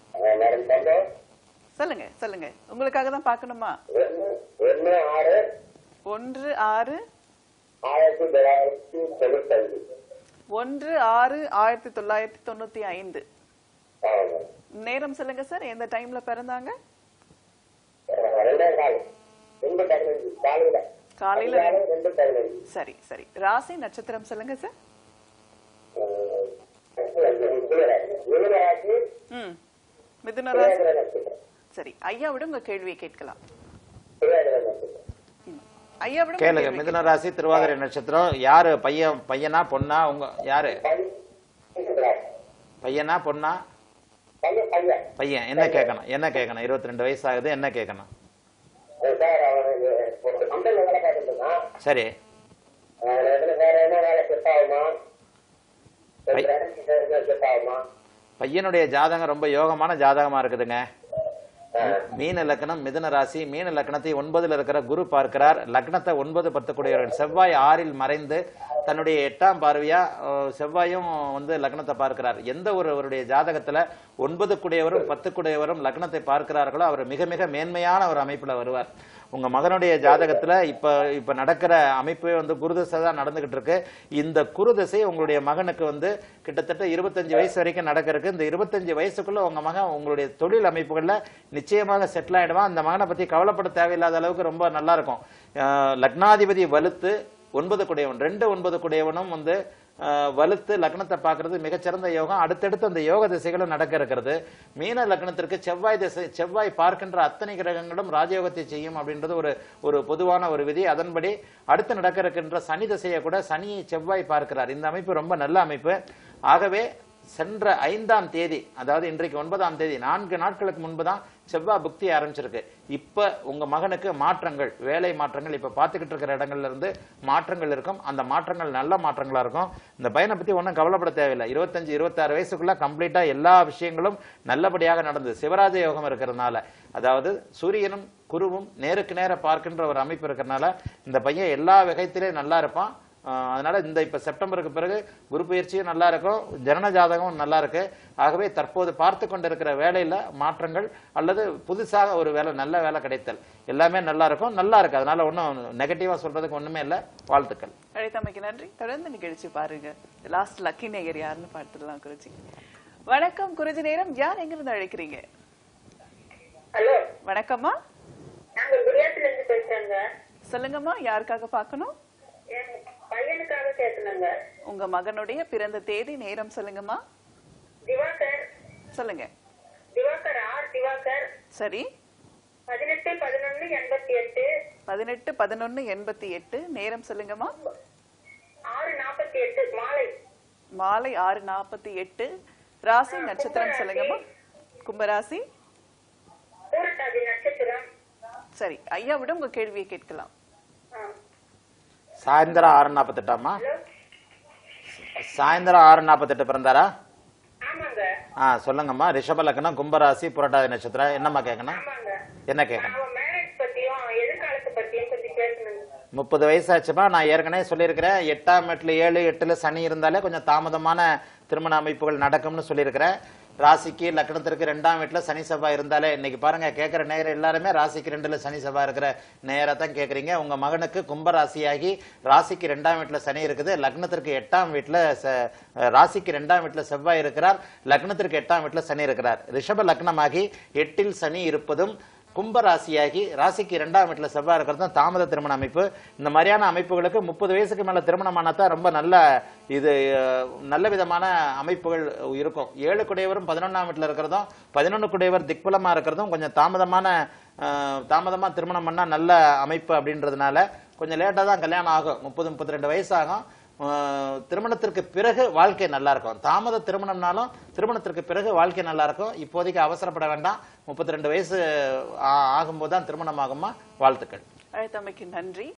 சொல்லுங்க சொல்லுங்க. உங்களுக்காக தான் பாக்கணுமா? ஒன்று ஆறு ஒன்று ஆறு ஆயிரத்தி தொள்ளாயிரத்தி தொண்ணூத்தி ஐந்து. நேரம் சொல்லுங்க சார், எந்த டைம்ல பிறந்தாங்க? காலையில. சரி சரி. ராசி நட்சத்திரம் சொல்லுங்க சார். ம் மிதுன ராசி. சரி, ஐயாவிட உங்க கேள்வியை கேட்கலாம். ஐயாவிட கேளுங்க. மிதுன ராசி திருவாதிரை நட்சத்திரம். யாரு பையன் பையனா பொண்ணா? உங்க யாரு பையனா பொண்ணா? பையன். என்ன கேட்கணும் என்ன கேட்கணும்? இருபத்தி ரெண்டு வயசு ஆகுது. என்ன கேட்கணும்? சரி. பையனுடைய ஜாதகம் ரொம்ப யோகமான ஜாதகமா இருக்குதுங்க. மீன லக்னம் மிதுன ராசி. மீன லக்னத்தை ஒன்பதுல இருக்கிற குரு பார்க்கிறார். லக்னத்தை ஒன்பது பத்து கூடியவர்கள். செவ்வாய் ஆறில் மறைந்து தன்னுடைய எட்டாம் பார்வையா செவ்வாயும் வந்து லக்னத்தை பார்க்கிறார். எந்த ஒருவருடைய ஜாதகத்துல ஒன்பது கூடியவரும் பத்து கூடியவரும் லக்னத்தை பார்க்கிறார்களோ அவர் மிக மிக மேன்மையான ஒரு அமைப்புல வருவார். உங்க மகனுடைய ஜாதகத்துல இப்ப இப்ப நடக்கிற அமைப்பே வந்து குருதசை தான் நடந்துகிட்டு இருக்கு. இந்த குருதசை உங்களுடைய மகனுக்கு வந்து கிட்டத்தட்ட இருபத்தஞ்சு வயசு வரைக்கும் நடக்கிறதுக்கு. இந்த இருபத்தஞ்சு வயசுக்குள்ள உங்க மகன் உங்களுடைய தொழில் அமைப்புகள்ல நிச்சயமாக செட்டில் ஆயிடுவான். அந்த மகனை பத்தி கவலைப்பட தேவையில்லாத அளவுக்கு ரொம்ப நல்லா இருக்கும். லக்னாதிபதி வலுத்து ஒன்பது குடையவன் ரெண்டு ஒன்பது குடையவனும் வந்து வலுத்து லக்னத்தை பார்க்கறது மிகச்சிறந்த யோகம். அடுத்தடுத்து அந்த யோக திசைகளும் நடக்க இருக்கிறது. மீன லக்னத்திற்கு செவ்வாய் திசை செவ்வாய் பார்க்கின்ற அத்தனை கிரகங்களும் ராஜயோகத்தை செய்யும் அப்படின்றது ஒரு ஒரு பொதுவான ஒரு விதி. அதன்படி அடுத்து நடக்க இருக்கின்ற சனி திசையை கூட சனியை செவ்வாய் பார்க்கிறார். இந்த அமைப்பு ரொம்ப நல்ல அமைப்பு. ஆகவே சென்ற ஐந்தாம் தேதி அதாவது இன்றைக்கு ஒன்பதாம் தேதி நான்கு நாட்களுக்கு முன்புதான் செவ்வாய் புக்தி ஆரம்பிச்சிருக்கு. இப்ப உங்க மகனுக்கு மாற்றங்கள் வேலை மாற்றங்கள் இப்ப பாத்துக்கிட்டு இருக்கிற இடங்கள்ல இருந்து மாற்றங்கள் இருக்கும். அந்த மாற்றங்கள் நல்ல மாற்றங்களா இருக்கும். இந்த பையனை பத்தி ஒன்னும் கவலைப்பட தேவையில்லை. இருபத்தஞ்சு இருபத்தி ஆறு வயசுக்குள்ள கம்ப்ளீட்டா எல்லா விஷயங்களும் நல்லபடியாக நடந்தது. சிவராஜ யோகம் இருக்கிறதுனால அதாவது சூரியனும் குருவும் நேருக்கு நேர பார்க்கின்ற ஒரு அமைப்பு இருக்கிறதுனால இந்த பையன் எல்லா வகைத்திலையும் நல்லா இருப்பான். ஆஹ் அதனால இந்த இப்ப செப்டம்பருக்கு பிறகு குரு பயிற்சியும் நல்லா இருக்கும், ஜனன ஜாதகமும் நல்லா இருக்கு. ஆகவே தற்போது பார்த்து கொண்டிருக்கிற வேலையில மாற்றங்கள் அல்லது புதுசாக ஒரு வேலை நல்ல வேலை கிடைத்தல் எல்லாமே நல்லா இருக்கும், நல்லா இருக்கு. அதனால ஒன்றும் நெகட்டிவா சொல்றதுக்கு ஒண்ணுமே இல்லை. வாழ்த்துக்கள். அழைத்தமைக்கு நன்றி. தொடர்ந்து நிகழ்ச்சி பாருங்க. லாஸ்ட் லக்கி நேயர் யாருன்னு பார்த்துடலாம் குருஜி. வணக்கம் குருஜி நேரம், யார் எங்கிருந்து அழைக்கிறீங்க? ஹலோ, வணக்கம்மா, நாங்க குடியாத்துல இருந்து பேசுறேங்க. சொல்லுங்கம்மா, யாருக்காக பார்க்கணும்? என் பையனுக்காக கேட்கணுங்க. உங்க மகனுடைய பிறந்த தேதி நேரம் சொல்லுங்கம்மா. திவாகர், சொல்லுங்க. திவாகர் ஆர் திவாகர், சரி, பதினெட்டு பதினொன்னு எண்பத்தி எட்டு பதினெட்டு பதினொன்னு எண்பத்தி எட்டு நேரம் சொல்லுங்கம்மா. ஆறு நாற்பத்தி எட்டு மாலை மாலை ஆறு நாற்பத்தி எட்டு. ராசி நட்சத்திரம் சொல்லுங்கம்மா. கும்பராசி. பூரட்டாதி நட்சத்திரம். சரி, ஐயாவிடம் உங்க கேள்வியை கேட்கலாம். ஆ. சாயந்தரம் ஆறு நாற்பத்தெட்டாமா? ஹலோ, சாயந்தரம் ஆறு நாற்பத்தெட்டு பிறந்தாரா? ஆமாங்க ஆ சொல்லுங்கம்மா. ரிஷப லக்னம், கும்பராசி, புரட்டாதி நட்சத்திரம். என்னம்மா கேட்கணும்? ஆமாங்க. என்ன கேட்கணும்? அவன் மேரேஜ் பத்தியும் எதிர்காலத்தை பத்தியும் கொஞ்சம் பேசணுங்க. முப்பது வயசாச்சுமா. நான் ஏற்கனவே சொல்லியிருக்கிறேன், எட்டாம் எட்டுல ஏழு எட்டுல சனி இருந்தாலே கொஞ்சம் தாமதமான திருமண அமைப்புகள் நடக்கும்னு சொல்லியிருக்கிறேன். ராசிக்கு லக்னத்திற்கு ரெண்டாம் வீட்டுல சனி செவ்வாய் இருந்தாலே, இன்னைக்கு பாருங்க கேட்கிற நேரம் எல்லாருமே ராசிக்கு ரெண்டுல சனி செவ்வாய் இருக்கிற நேரத்தான் கேட்கறீங்க. உங்க மகனுக்கு கும்ப ராசியாகி ராசிக்கு ரெண்டாம் வீட்டுல சனி இருக்குது, லக்னத்திற்கு எட்டாம் வீட்டுல ராசிக்கு ரெண்டாம் வீட்டுல செவ்வாய் இருக்கிறார், லக்னத்திற்கு எட்டாம் வீட்டுல சனி இருக்கிறார். ரிஷப லக்னமாகி எட்டில் சனி இருப்பதும் கும்ப ராசியாகி ராசிக்கு இரண்டாம் வீட்டுல செவ்வாய் இருக்கிறது தாமத திருமண அமைப்பு. இந்த மாதிரியான அமைப்புகளுக்கு முப்பது வயசுக்கு மேல திருமணமானதான் ரொம்ப நல்ல இது நல்ல விதமான அமைப்புகள் இருக்கும். ஏழு குடையவரும் பதினொன்னாம் வீட்டுல இருக்கிறதும் பதினொன்னு குடையவர் திக்பலமா இருக்கிறதும் கொஞ்சம் தாமதமான தாமதமா திருமணம் பண்ணா நல்ல அமைப்பு அப்படின்றதுனால கொஞ்சம் லேட்டா தான் கல்யாணம் ஆகும். முப்பது முப்பத்தி ரெண்டு வயசு ஆகும். திருமணத்திற்கு பிறகு வாழ்க்கை நல்லா இருக்கும். தாமத திருமணம்னாலும் திருமணத்திற்கு பிறகு வாழ்க்கை நல்லா இருக்கும். இப்போதைக்கு அவசரப்பட வேண்டாம். முப்பத்தி ரெண்டு வயசு ஆகும்போது தான் திருமணம் ஆகுமா. வாழ்த்துக்கள். அழைத்தமைக்கு நன்றி.